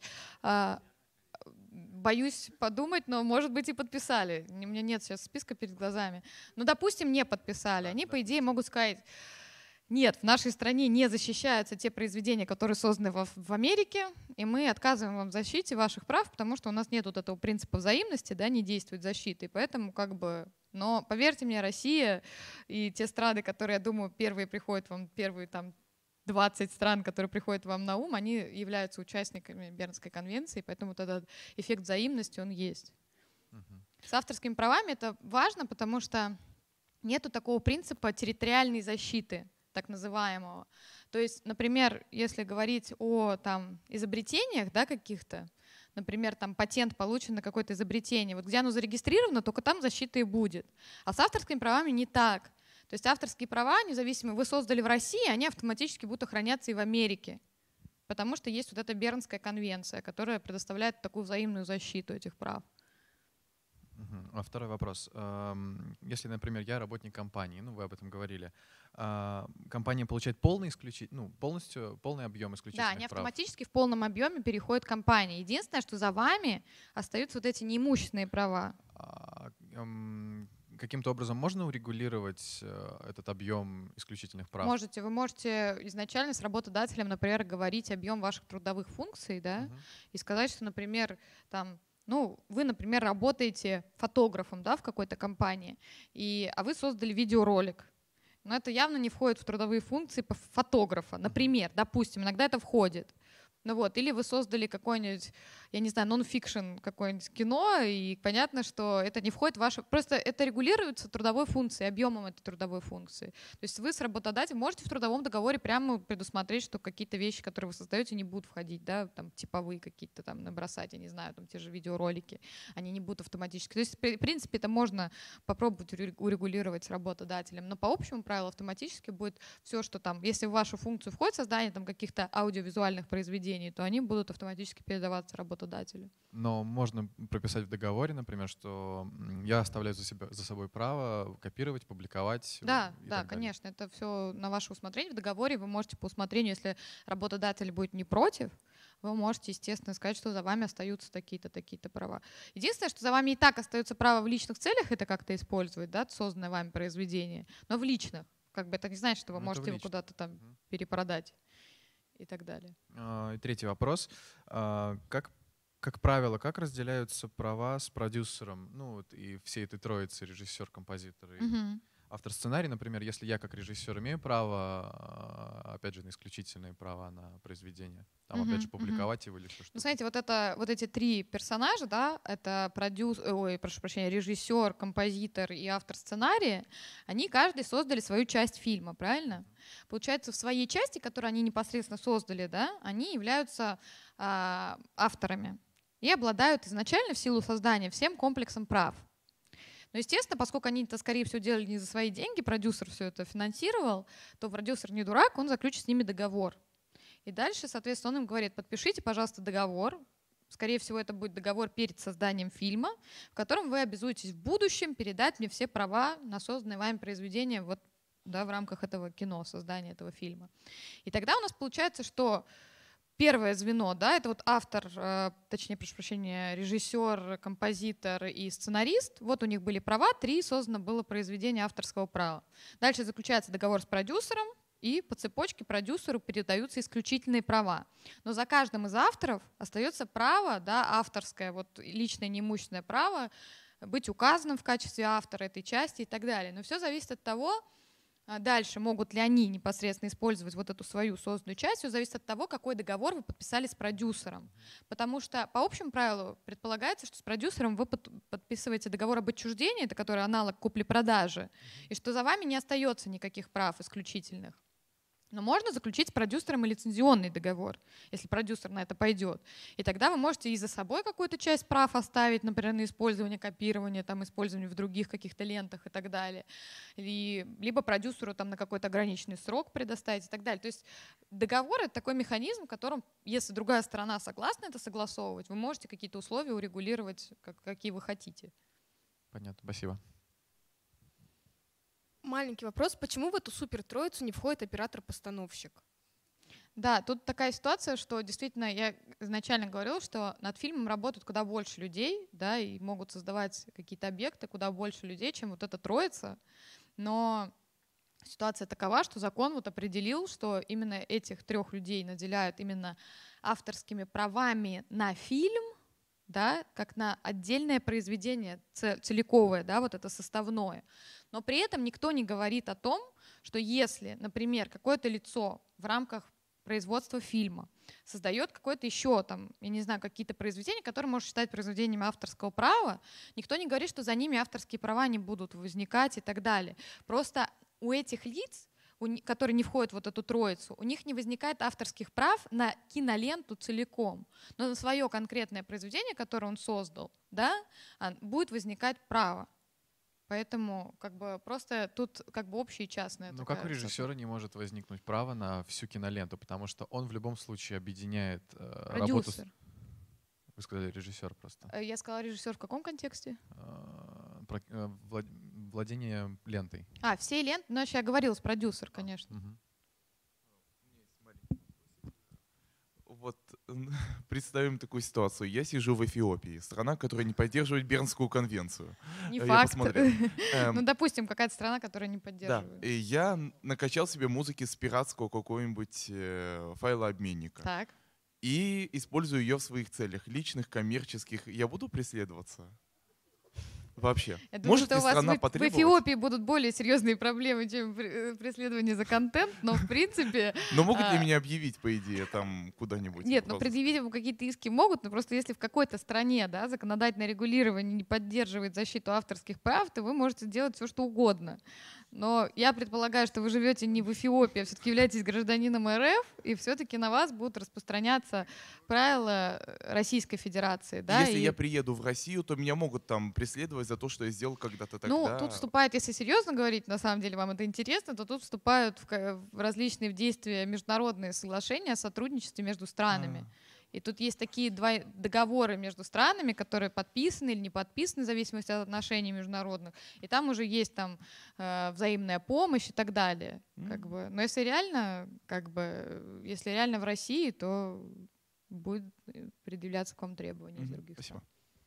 Боюсь подумать, но, может быть, и подписали. У меня нет сейчас списка перед глазами. Но, допустим, не подписали. Они, по идее, могут сказать: нет, в нашей стране не защищаются те произведения, которые созданы в Америке, и мы отказываем вам в защите ваших прав, потому что у нас нет вот этого принципа взаимности, да, не действует защита. И поэтому как бы... Но поверьте мне, Россия и те страны, которые, я думаю, первые приходят вам, первые там 20 стран, которые приходят вам на ум, они являются участниками Бернской конвенции, поэтому вот этот эффект взаимности, он есть. С авторскими правами это важно, потому что нету такого принципа территориальной защиты, так называемого. То есть, например, если говорить о там, изобретениях, да, каких-то, например, там патент получен на какое-то изобретение, вот где оно зарегистрировано, только там защита и будет. А с авторскими правами не так. То есть авторские права, независимо, вы создали в России, они автоматически будут охраняться и в Америке, потому что есть вот эта Бернская конвенция, которая предоставляет такую взаимную защиту этих прав. А второй вопрос. Если, например, я работник компании, ну вы об этом говорили, компания получает полный объем исключительных прав? Да, они автоматически в полном объеме переходят к компании. Единственное, что за вами остаются вот эти неимущественные права. Каким-то образом можно урегулировать этот объем исключительных прав? Можете. Вы можете изначально с работодателем, например, говорить объем ваших трудовых функций, да, и сказать, что, например, там, ну, вы, например, работаете фотографом, да, в какой-то компании, а вы создали видеоролик. Но это явно не входит в трудовые функции фотографа, например, допустим, иногда это входит. Ну вот, или вы создали какой-нибудь, я не знаю, нон-фикшн, какое-нибудь кино, и понятно, что это не входит в ваше... Просто это регулируется трудовой функцией, объемом этой трудовой функции. То есть вы с работодателем можете в трудовом договоре прямо предусмотреть, что какие-то вещи, которые вы создаете, не будут входить, да, там типовые какие-то там набросать, я не знаю, там те же видеоролики, они не будут автоматически. То есть, в принципе, это можно попробовать урегулировать с работодателем, но по общему правилу автоматически будет все, что там, если в вашу функцию входит создание там каких-то аудиовизуальных произведений, то они будут автоматически передаваться работодателю. Но можно прописать в договоре, например, что я оставляю за собой право копировать, публиковать. Да, конечно, это все на ваше усмотрение. В договоре вы можете по усмотрению, если работодатель будет не против, вы можете, естественно, сказать, что за вами остаются такие-то, такие-то права. Единственное, что за вами и так остается право в личных целях это как-то использовать, да, созданное вами произведение, но в личных. Как бы это не значит, что вы можете его куда-то там перепродать и так далее. И третий вопрос. Как правило, как разделяются права с продюсером, ну вот и всей этой троицы, режиссер, композитор и автор сценария, например, если я как режиссер имею право, опять же, на исключительные права на произведение, там опять же публиковать его или что-то. Ну, смотрите, вот эти три персонажа, да, это режиссер, композитор и автор сценария, они каждый создали свою часть фильма, правильно? Получается, в своей части, которую они непосредственно создали, да, они являются авторами и обладают изначально в силу создания всем комплексом прав. Но, естественно, поскольку они это, скорее всего, делали не за свои деньги, продюсер все это финансировал, то продюсер не дурак, он заключит с ними договор. И дальше, соответственно, он им говорит: подпишите, пожалуйста, договор. Скорее всего, это будет договор перед созданием фильма, в котором вы обязуетесь в будущем передать мне все права на созданное вами произведение вот, да, в рамках этого кино, создания этого фильма. И тогда у нас получается, что первое звено, да, это вот автор, точнее, прошу прощения, режиссер, композитор и сценарист. Вот у них были права, 3 создано было произведение авторского права. Дальше заключается договор с продюсером, и по цепочке продюсеру передаются исключительные права. Но за каждым из авторов остается право, да, авторское, вот личное неимущественное право, быть указанным в качестве автора этой части и так далее. Но все зависит от того, дальше могут ли они непосредственно использовать вот эту свою созданную часть, все зависит от того, какой договор вы подписали с продюсером. Потому что по общему правилу предполагается, что с продюсером вы подписываете договор об отчуждении, это который аналог купли-продажи, и что за вами не остается никаких прав исключительных. Но можно заключить с продюсером и лицензионный договор, если продюсер на это пойдет. И тогда вы можете и за собой какую-то часть прав оставить, например, на использование, копирование, там, использование в других каких-то лентах и так далее. Либо продюсеру там, на какой-то ограниченный срок предоставить и так далее. То есть договор — это такой механизм, в котором, если другая сторона согласна это согласовывать, вы можете какие-то условия урегулировать, какие вы хотите. Понятно, спасибо. Маленький вопрос. Почему в эту супер троицу не входит оператор-постановщик? Да, тут такая ситуация, что действительно я изначально говорила, что над фильмом работают куда больше людей, да, и могут создавать какие-то объекты куда больше людей, чем вот эта троица. Но ситуация такова, что закон вот определил, что именно этих 3 людей наделяют именно авторскими правами на фильм, да, как на отдельное произведение целиковое, да, вот это составное. Но при этом никто не говорит о том, что если, например, какое-то лицо в рамках производства фильма создает какое-то еще там, я не знаю, какие-то произведения, которые можно считать произведениями авторского права, никто не говорит, что за ними авторские права не будут возникать и так далее. Просто у этих лиц, которые не входят в вот эту троицу, у них не возникает авторских прав на киноленту целиком. Но на свое конкретное произведение, которое он создал, да, будет возникать право. Поэтому как бы просто тут как бы общее и частное. Ну как у режиссера не может возникнуть право на всю киноленту, потому что он в любом случае объединяет работу... Вы сказали режиссер просто. Я сказала режиссер в каком контексте? Владение лентой. Всей ленты? Ну, я говорила с продюсер, конечно. Вот представим такую ситуацию. Я сижу в Эфиопии, страна, которая не поддерживает Бернскую конвенцию. Не Я факт. посмотрел. Ну, допустим, какая-то страна, которая не поддерживает. Да, и я накачал себе музыки с пиратского какого-нибудь файлообменника. Так. И использую ее в своих целях, личных, коммерческих. Я буду преследоваться? Вообще. Я думаю, Может ли что у вас страна в потребовать? Эфиопии будут более серьезные проблемы, чем преследование за контент, но в принципе... Но могут ли меня объявить, по идее, там куда-нибудь? Нет, ну предъявить ему какие-то иски могут, но просто если в какой-то стране, да, законодательное регулирование не поддерживает защиту авторских прав, то вы можете делать все, что угодно. Но я предполагаю, что вы живете не в Эфиопии, а все-таки являетесь гражданином РФ, и все-таки на вас будут распространяться правила Российской Федерации. Да? Если я приеду в Россию, то меня могут там преследовать за то, что я сделал когда-то тогда. Ну, тут вступает, если серьезно говорить, на самом деле вам это интересно, то тут вступают в различные действия международные соглашения о сотрудничестве между странами. И тут есть такие договоры между странами, которые подписаны или не подписаны в зависимости от отношений международных. И там уже есть там взаимная помощь и так далее. Как бы. Но если реально, если реально в России, то будет предъявляться к вам требования из других стран.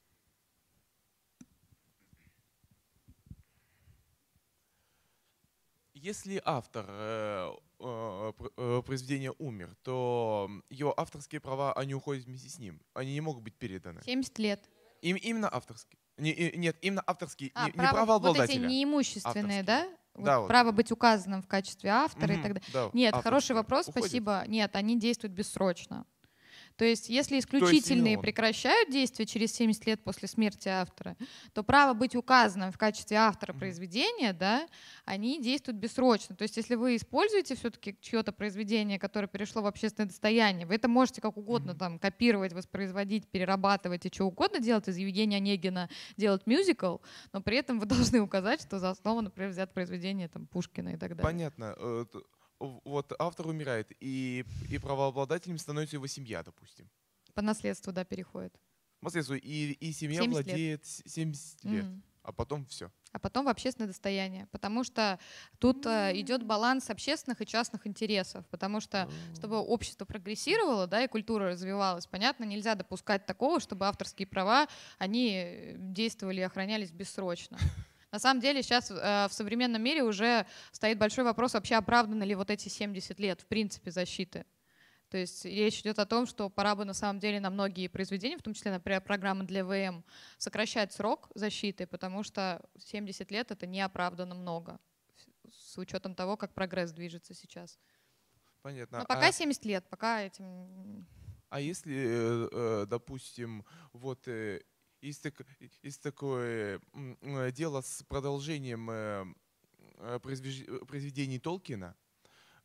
Если автор произведения умер, то его авторские права, они уходят вместе с ним. Они не могут быть переданы. 70 лет. Именно авторские. Нет, именно авторские, не право, право обладателя. Вот эти неимущественные, авторские. Да? Да, вот право быть указанным в качестве автора и так далее. Да, Нет, хороший вопрос, уходит. спасибо. Нет, они действуют бессрочно. То есть если исключительные прекращают действие через 70 лет после смерти автора, то право быть указанным в качестве автора произведения, да, они действуют бессрочно. То есть если вы используете все-таки чье-то произведение, которое перешло в общественное достояние, вы это можете как угодно там копировать, воспроизводить, перерабатывать и что угодно делать, из Евгения Онегина делать мюзикл, но при этом вы должны указать, что за основу, например, взят произведение там, Пушкина и так далее. Понятно. Вот автор умирает, и правообладателем становится его семья, допустим. По наследству, да, переходит. По наследству. И семья 70 владеет 70 лет, а потом все. А потом в общественное достояние. Потому что тут идет баланс общественных и частных интересов. Потому что, чтобы общество прогрессировало, да, и культура развивалась, понятно, нельзя допускать такого, чтобы авторские права, они действовали и охранялись бессрочно. На самом деле сейчас в современном мире уже стоит большой вопрос, вообще оправданы ли вот эти 70 лет в принципе защиты. То есть речь идет о том, что пора бы на самом деле на многие произведения, в том числе, например, программы для ВМ, сокращать срок защиты, потому что 70 лет — это неоправданно много, с учетом того, как прогресс движется сейчас. Понятно. Но пока 70 лет, пока этим... А если, допустим, вот... Есть такое дело с продолжением произведений Толкина.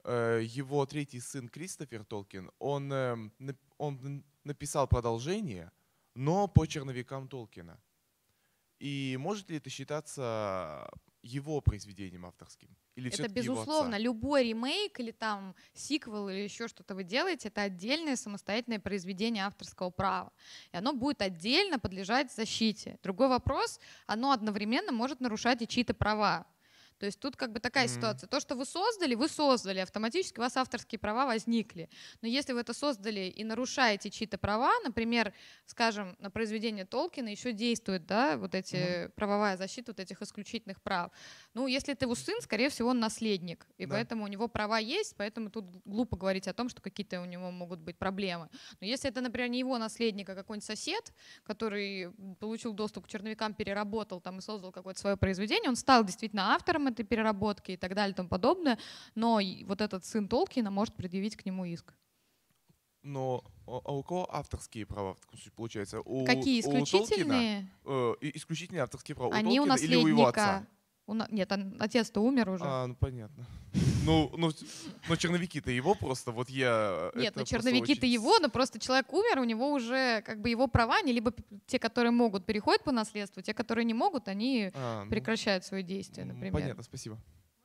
его третий сын Кристофер Толкин, он написал продолжение, но по черновикам Толкина. И может ли это считаться его произведением авторским? Или Это все-таки его безусловно, отца? любой ремейк или там сиквел или еще что-то вы делаете, это отдельное самостоятельное произведение авторского права. И оно будет отдельно подлежать защите. Другой вопрос, оно одновременно может нарушать и чьи-то права. То есть тут как бы такая ситуация. То, что вы создали, автоматически у вас авторские права возникли. Но если вы это создали и нарушаете чьи-то права, например, скажем, на произведение Толкина еще действует, да, вот эти правовая защита вот этих исключительных прав. Ну, если это его сын, скорее всего, он наследник. И Да. поэтому у него права есть, поэтому тут глупо говорить о том, что какие-то у него могут быть проблемы. Но если это, например, не его наследник, а какой-нибудь сосед, который получил доступ к черновикам, переработал там и создал какое-то свое произведение, он стал действительно автором этой переработки и так далее и тому подобное, но вот этот сын Толкина может предъявить к нему иск. Но у кого авторские права в таком случае получается? Какие У Толкина, исключительные? исключительные авторские права Они у у Толкина или у его отца? наследника. Нет, отец-то умер уже. Ну понятно. Но черновики-то его просто, вот я... Нет, это ну просто черновики-то очень его, но просто человек умер, у него уже как бы его права, они либо те, которые могут, переходят по наследству, те, которые не могут, они ну, прекращают свои действия, например. Понятно, спасибо.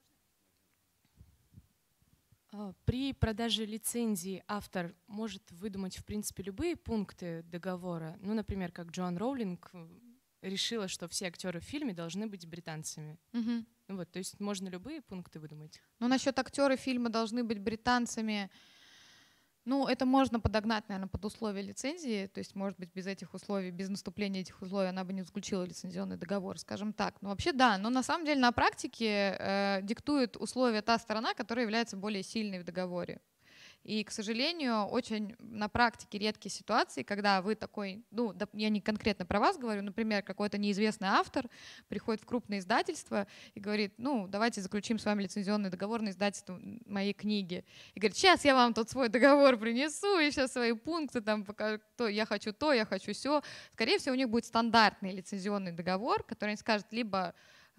При продаже лицензии автор может выдумать, в принципе, любые пункты договора. Ну, например, как Джоан Роулинг решила, что все актеры в фильме должны быть британцами. Мгм. Вот, то есть можно любые пункты выдумать. Ну, насчет актеры фильма должны быть британцами. Ну, это можно подогнать, наверное, под условия лицензии. То есть, может быть, без этих условий, без наступления этих условий она бы не заключила лицензионный договор, скажем так. Но вообще да, но на самом деле на практике диктует условия та сторона, которая является более сильной в договоре. И, к сожалению, очень на практике редкие ситуации, когда вы такой, ну, я не конкретно про вас говорю, например, какой-то неизвестный автор приходит в крупное издательство и говорит, ну, давайте заключим с вами лицензионный договор на издательство моей книги. И говорит, сейчас я вам тут свой договор принесу, и сейчас свои пункты, там, покажу, я хочу то, я хочу сё. Скорее всего, у них будет стандартный лицензионный договор, который они скажут, либо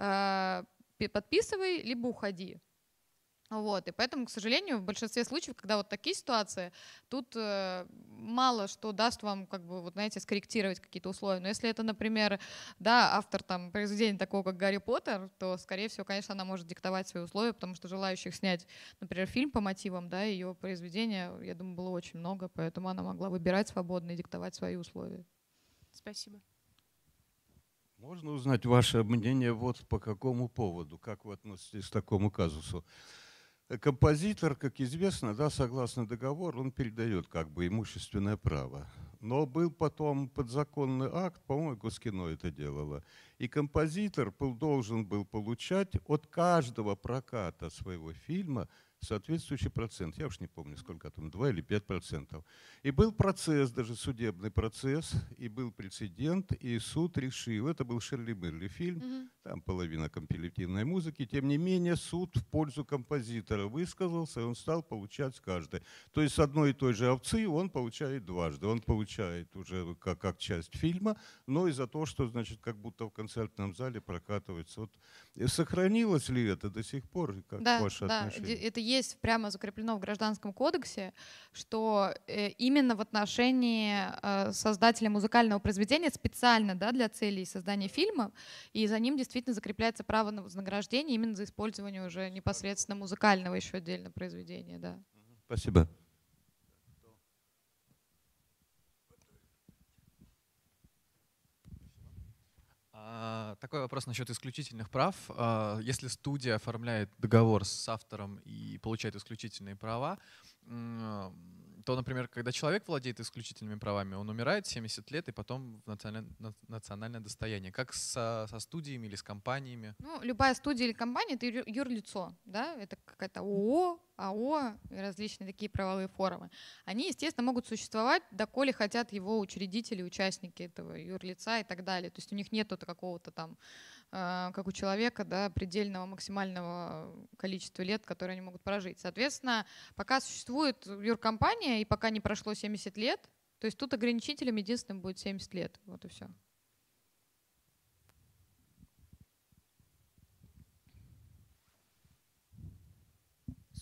подписывай, либо уходи. Вот, и поэтому, к сожалению, в большинстве случаев, когда вот такие ситуации, тут мало что даст вам, как бы, вот, знаете, скорректировать какие-то условия. Но если это, например, да, автор там произведения такого, как Гарри Поттер, то, скорее всего, конечно, она может диктовать свои условия, потому что желающих снять, например, фильм по мотивам, да, ее произведения, я думаю, было очень много, поэтому она могла выбирать свободно и диктовать свои условия. Спасибо. Можно узнать ваше мнение вот по какому поводу, как вы относитесь к такому казусу? Композитор, как известно, да, согласно договору, он передает как бы имущественное право. Но был потом подзаконный акт, по-моему, Госкино это делало. И композитор должен был получать от каждого проката своего фильма соответствующий процент. Я уж не помню, сколько там, 2 или 5%. И был процесс, даже судебный процесс, и был прецедент, и суд решил. Это был Ширли Мерли фильм, там половина компилятивной музыки. Тем не менее, суд в пользу композитора высказался, и он стал получать с каждой. То есть с одной и той же овцы он получает дважды. Он получает уже как часть фильма, но и за то, что, значит, как будто в концертном зале прокатывается. Вот, сохранилось ли это до сих пор? Как ваше отношение? Это есть прямо закреплено в Гражданском кодексе, что именно в отношении создателя музыкального произведения специально, да, для целей создания фильма, и за ним действительно закрепляется право на вознаграждение именно за использование уже непосредственно музыкального еще отдельно произведения. Да. Спасибо. Такой вопрос насчет исключительных прав. Если студия оформляет договор с автором и получает исключительные права, то, например, когда человек владеет исключительными правами, он умирает в 70 лет и потом в национальное достояние. Как со студиями или с компаниями? Ну, любая студия или компания — это юрлицо, да? Это какая-то ООО, АО и различные такие правовые формы. Они, естественно, могут существовать, доколе хотят его учредители, участники этого юрлица и так далее. То есть у них нет какого-то там, как у человека, да, предельного максимального количества лет, которые они могут прожить. Соответственно, пока существует юркомпания и пока не прошло 70 лет, то есть тут ограничителем единственным будет 70 лет. Вот и все.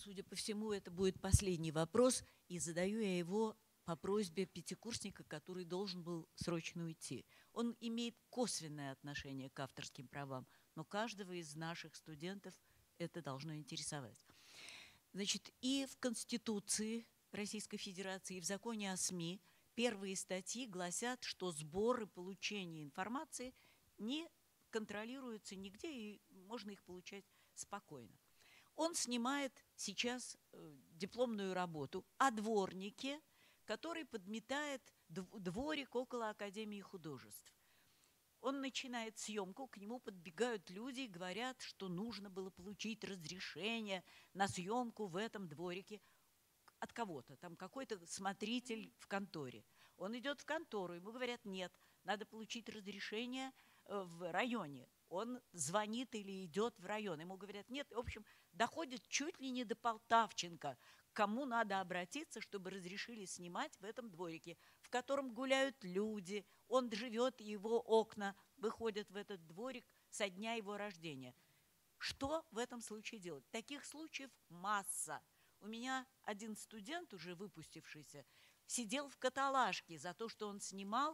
судя по всему, это будет последний вопрос, и задаю я его по просьбе пятикурсника, который должен был срочно уйти. Он имеет косвенное отношение к авторским правам, но каждого из наших студентов это должно интересовать. Значит, и в Конституции Российской Федерации, и в законе о СМИ первые статьи гласят, что сбор и получение информации не контролируются нигде, и можно их получать спокойно. Он снимает сейчас дипломную работу о дворнике, который подметает дворик около Академии художеств. Он начинает съемку, к нему подбегают люди и говорят, что нужно было получить разрешение на съемку в этом дворике от кого-то, там какой-то смотритель в конторе. Он идет в контору, ему говорят, нет, надо получить разрешение в районе. Он звонит или идет в район, ему говорят, нет. В общем, доходит чуть ли не до Полтавченко, к кому надо обратиться, чтобы разрешили снимать в этом дворике, в котором гуляют люди, он живет, его окна выходят в этот дворик со дня его рождения. Что в этом случае делать? Таких случаев масса. У меня один студент, уже выпустившийся, сидел в каталажке за то, что он снимал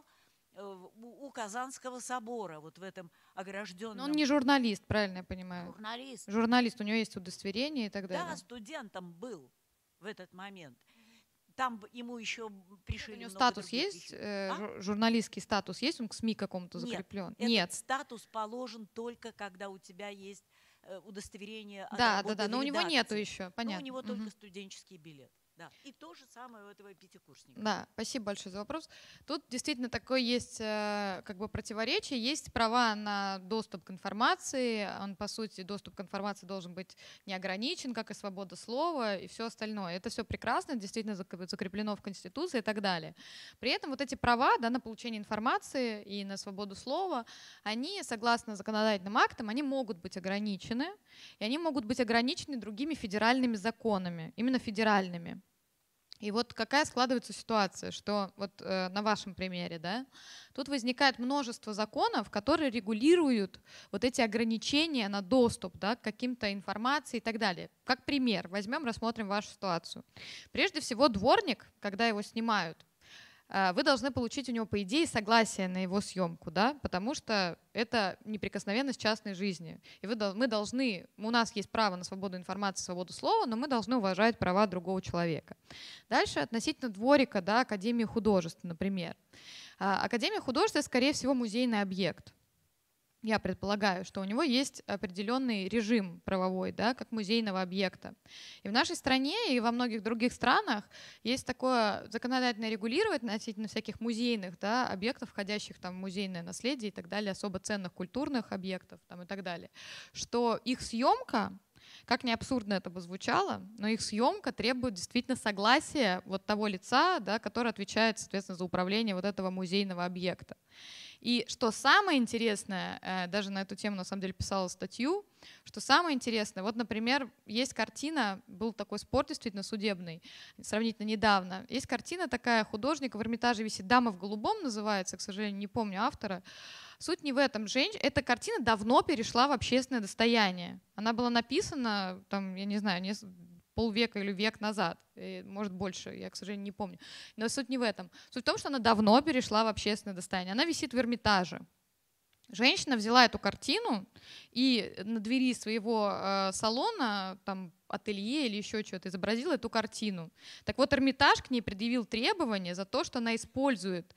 у Казанского собора, вот в этом огражденном... Но он не журналист, правильно я понимаю? Журналист. Журналист, у него есть удостоверение и так далее. Да, студентом был в этот момент. Там ему еще пришили... У него статус есть? Журналистский статус есть? Он к СМИ какому-то закреплен? Нет, этот статус положен только, когда у тебя есть удостоверение от да, работы да, но в у него редакции. нету еще, понятно. Но у него только студенческий билет. Да. И то же самое у этого пятикурсника. Да, спасибо большое за вопрос. Тут действительно такое есть как бы противоречие. Есть права на доступ к информации. Он, по сути, доступ к информации должен быть не ограничен, как и свобода слова и все остальное. Это все прекрасно, действительно закреплено в Конституции и так далее. При этом вот эти права, да, на получение информации и на свободу слова, они, согласно законодательным актам, они могут быть ограничены. И они могут быть ограничены другими федеральными законами, именно федеральными. И вот какая складывается ситуация, что вот на вашем примере, да, тут возникает множество законов, которые регулируют вот эти ограничения на доступ, да, к каким-то информации и так далее. Как пример, возьмем, рассмотрим вашу ситуацию. Прежде всего, дворник, когда его снимают, вы должны получить у него, по идее, согласие на его съемку, да, потому что это неприкосновенность частной жизни. И у нас есть право на свободу информации, свободу слова, но мы должны уважать права другого человека. Дальше относительно дворика, да, Академии художеств, например. Академия художеств, скорее всего, музейный объект. Я предполагаю, что у него есть определенный режим правовой, да, как музейного объекта. И в нашей стране и во многих других странах есть такое законодательное регулирование относительно всяких музейных, да, объектов, входящих там, в музейное наследие и так далее, особо ценных культурных объектов там, и так далее, что их съемка, как ни абсурдно это бы звучало, но их съемка требует действительно согласия вот того лица, да, который отвечает, соответственно, за управление вот этого музейного объекта. И что самое интересное, даже на эту тему на самом деле писала статью, что самое интересное, вот, например, есть картина, был такой спор действительно судебный, сравнительно недавно, есть картина такая, художника в Эрмитаже висит, «Дама в голубом» называется, к сожалению, не помню автора. Суть не в этом. Эта картина давно перешла в общественное достояние. Она была написана, там, я не знаю, полвека или век назад, может больше, я, к сожалению, не помню. Но суть не в этом. Суть в том, что она давно перешла в общественное достояние. Она висит в Эрмитаже. Женщина взяла эту картину и на двери своего салона, там, ателье или еще что-то, изобразила эту картину. Так вот, Эрмитаж к ней предъявил требования за то, что она использует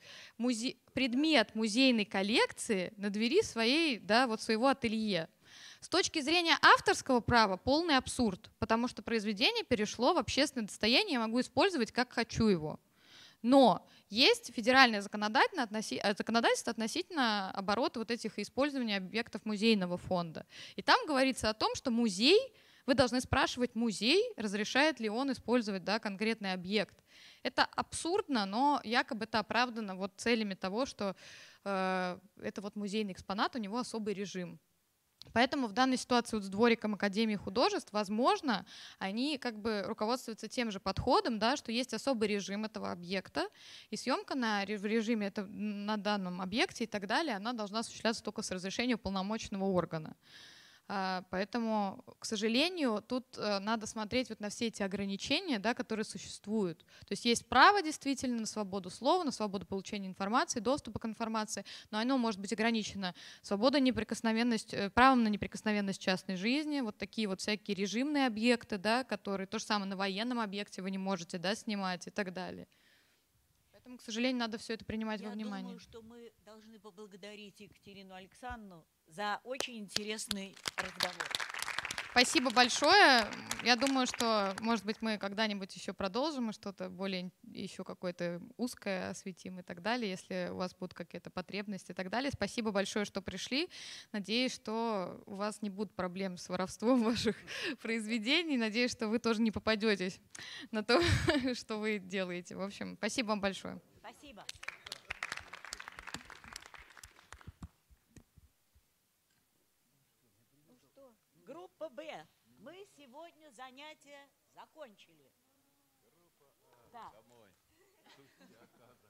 предмет музейной коллекции на двери своего ателье. С точки зрения авторского права полный абсурд, потому что произведение перешло в общественное достояние, я могу использовать как хочу его. Но есть федеральное законодательство относительно оборота вот этих использования объектов музейного фонда. И там говорится о том, что музей, вы должны спрашивать музей, разрешает ли он использовать, да, конкретный объект. Это абсурдно, но якобы это оправдано вот целями того, что это вот музейный экспонат, у него особый режим. Поэтому в данной ситуации вот с двориком Академии художеств, возможно, они как бы руководствуются тем же подходом, да, что есть особый режим этого объекта, и съемка в режиме на данном объекте и так далее, она должна осуществляться только с разрешения уполномоченного органа. Поэтому, к сожалению, тут надо смотреть вот на все эти ограничения, да, которые существуют. То есть право действительно на свободу слова, на свободу получения информации, доступа к информации, но оно может быть ограничено свободой, неприкосновенность, правом на неприкосновенность частной жизни, вот такие вот всякие режимные объекты, да, которые то же самое на военном объекте вы не можете, да, снимать и так далее. Поэтому, к сожалению, надо все это принимать во внимание. Я думаю, что мы должны поблагодарить Екатерину Александровну за очень интересный разговор. Спасибо большое. Я думаю, что, может быть, мы когда-нибудь еще продолжим и что-то более еще какое-то узкое осветим и так далее, если у вас будут какие-то потребности и так далее. Спасибо большое, что пришли. Надеюсь, что у вас не будут проблем с воровством ваших произведений. Надеюсь, что вы тоже не попадетесь на то, что вы делаете. В общем, спасибо вам большое. Спасибо. Группа Б. Мы сегодня занятия закончили. Группа А. Да. Домой.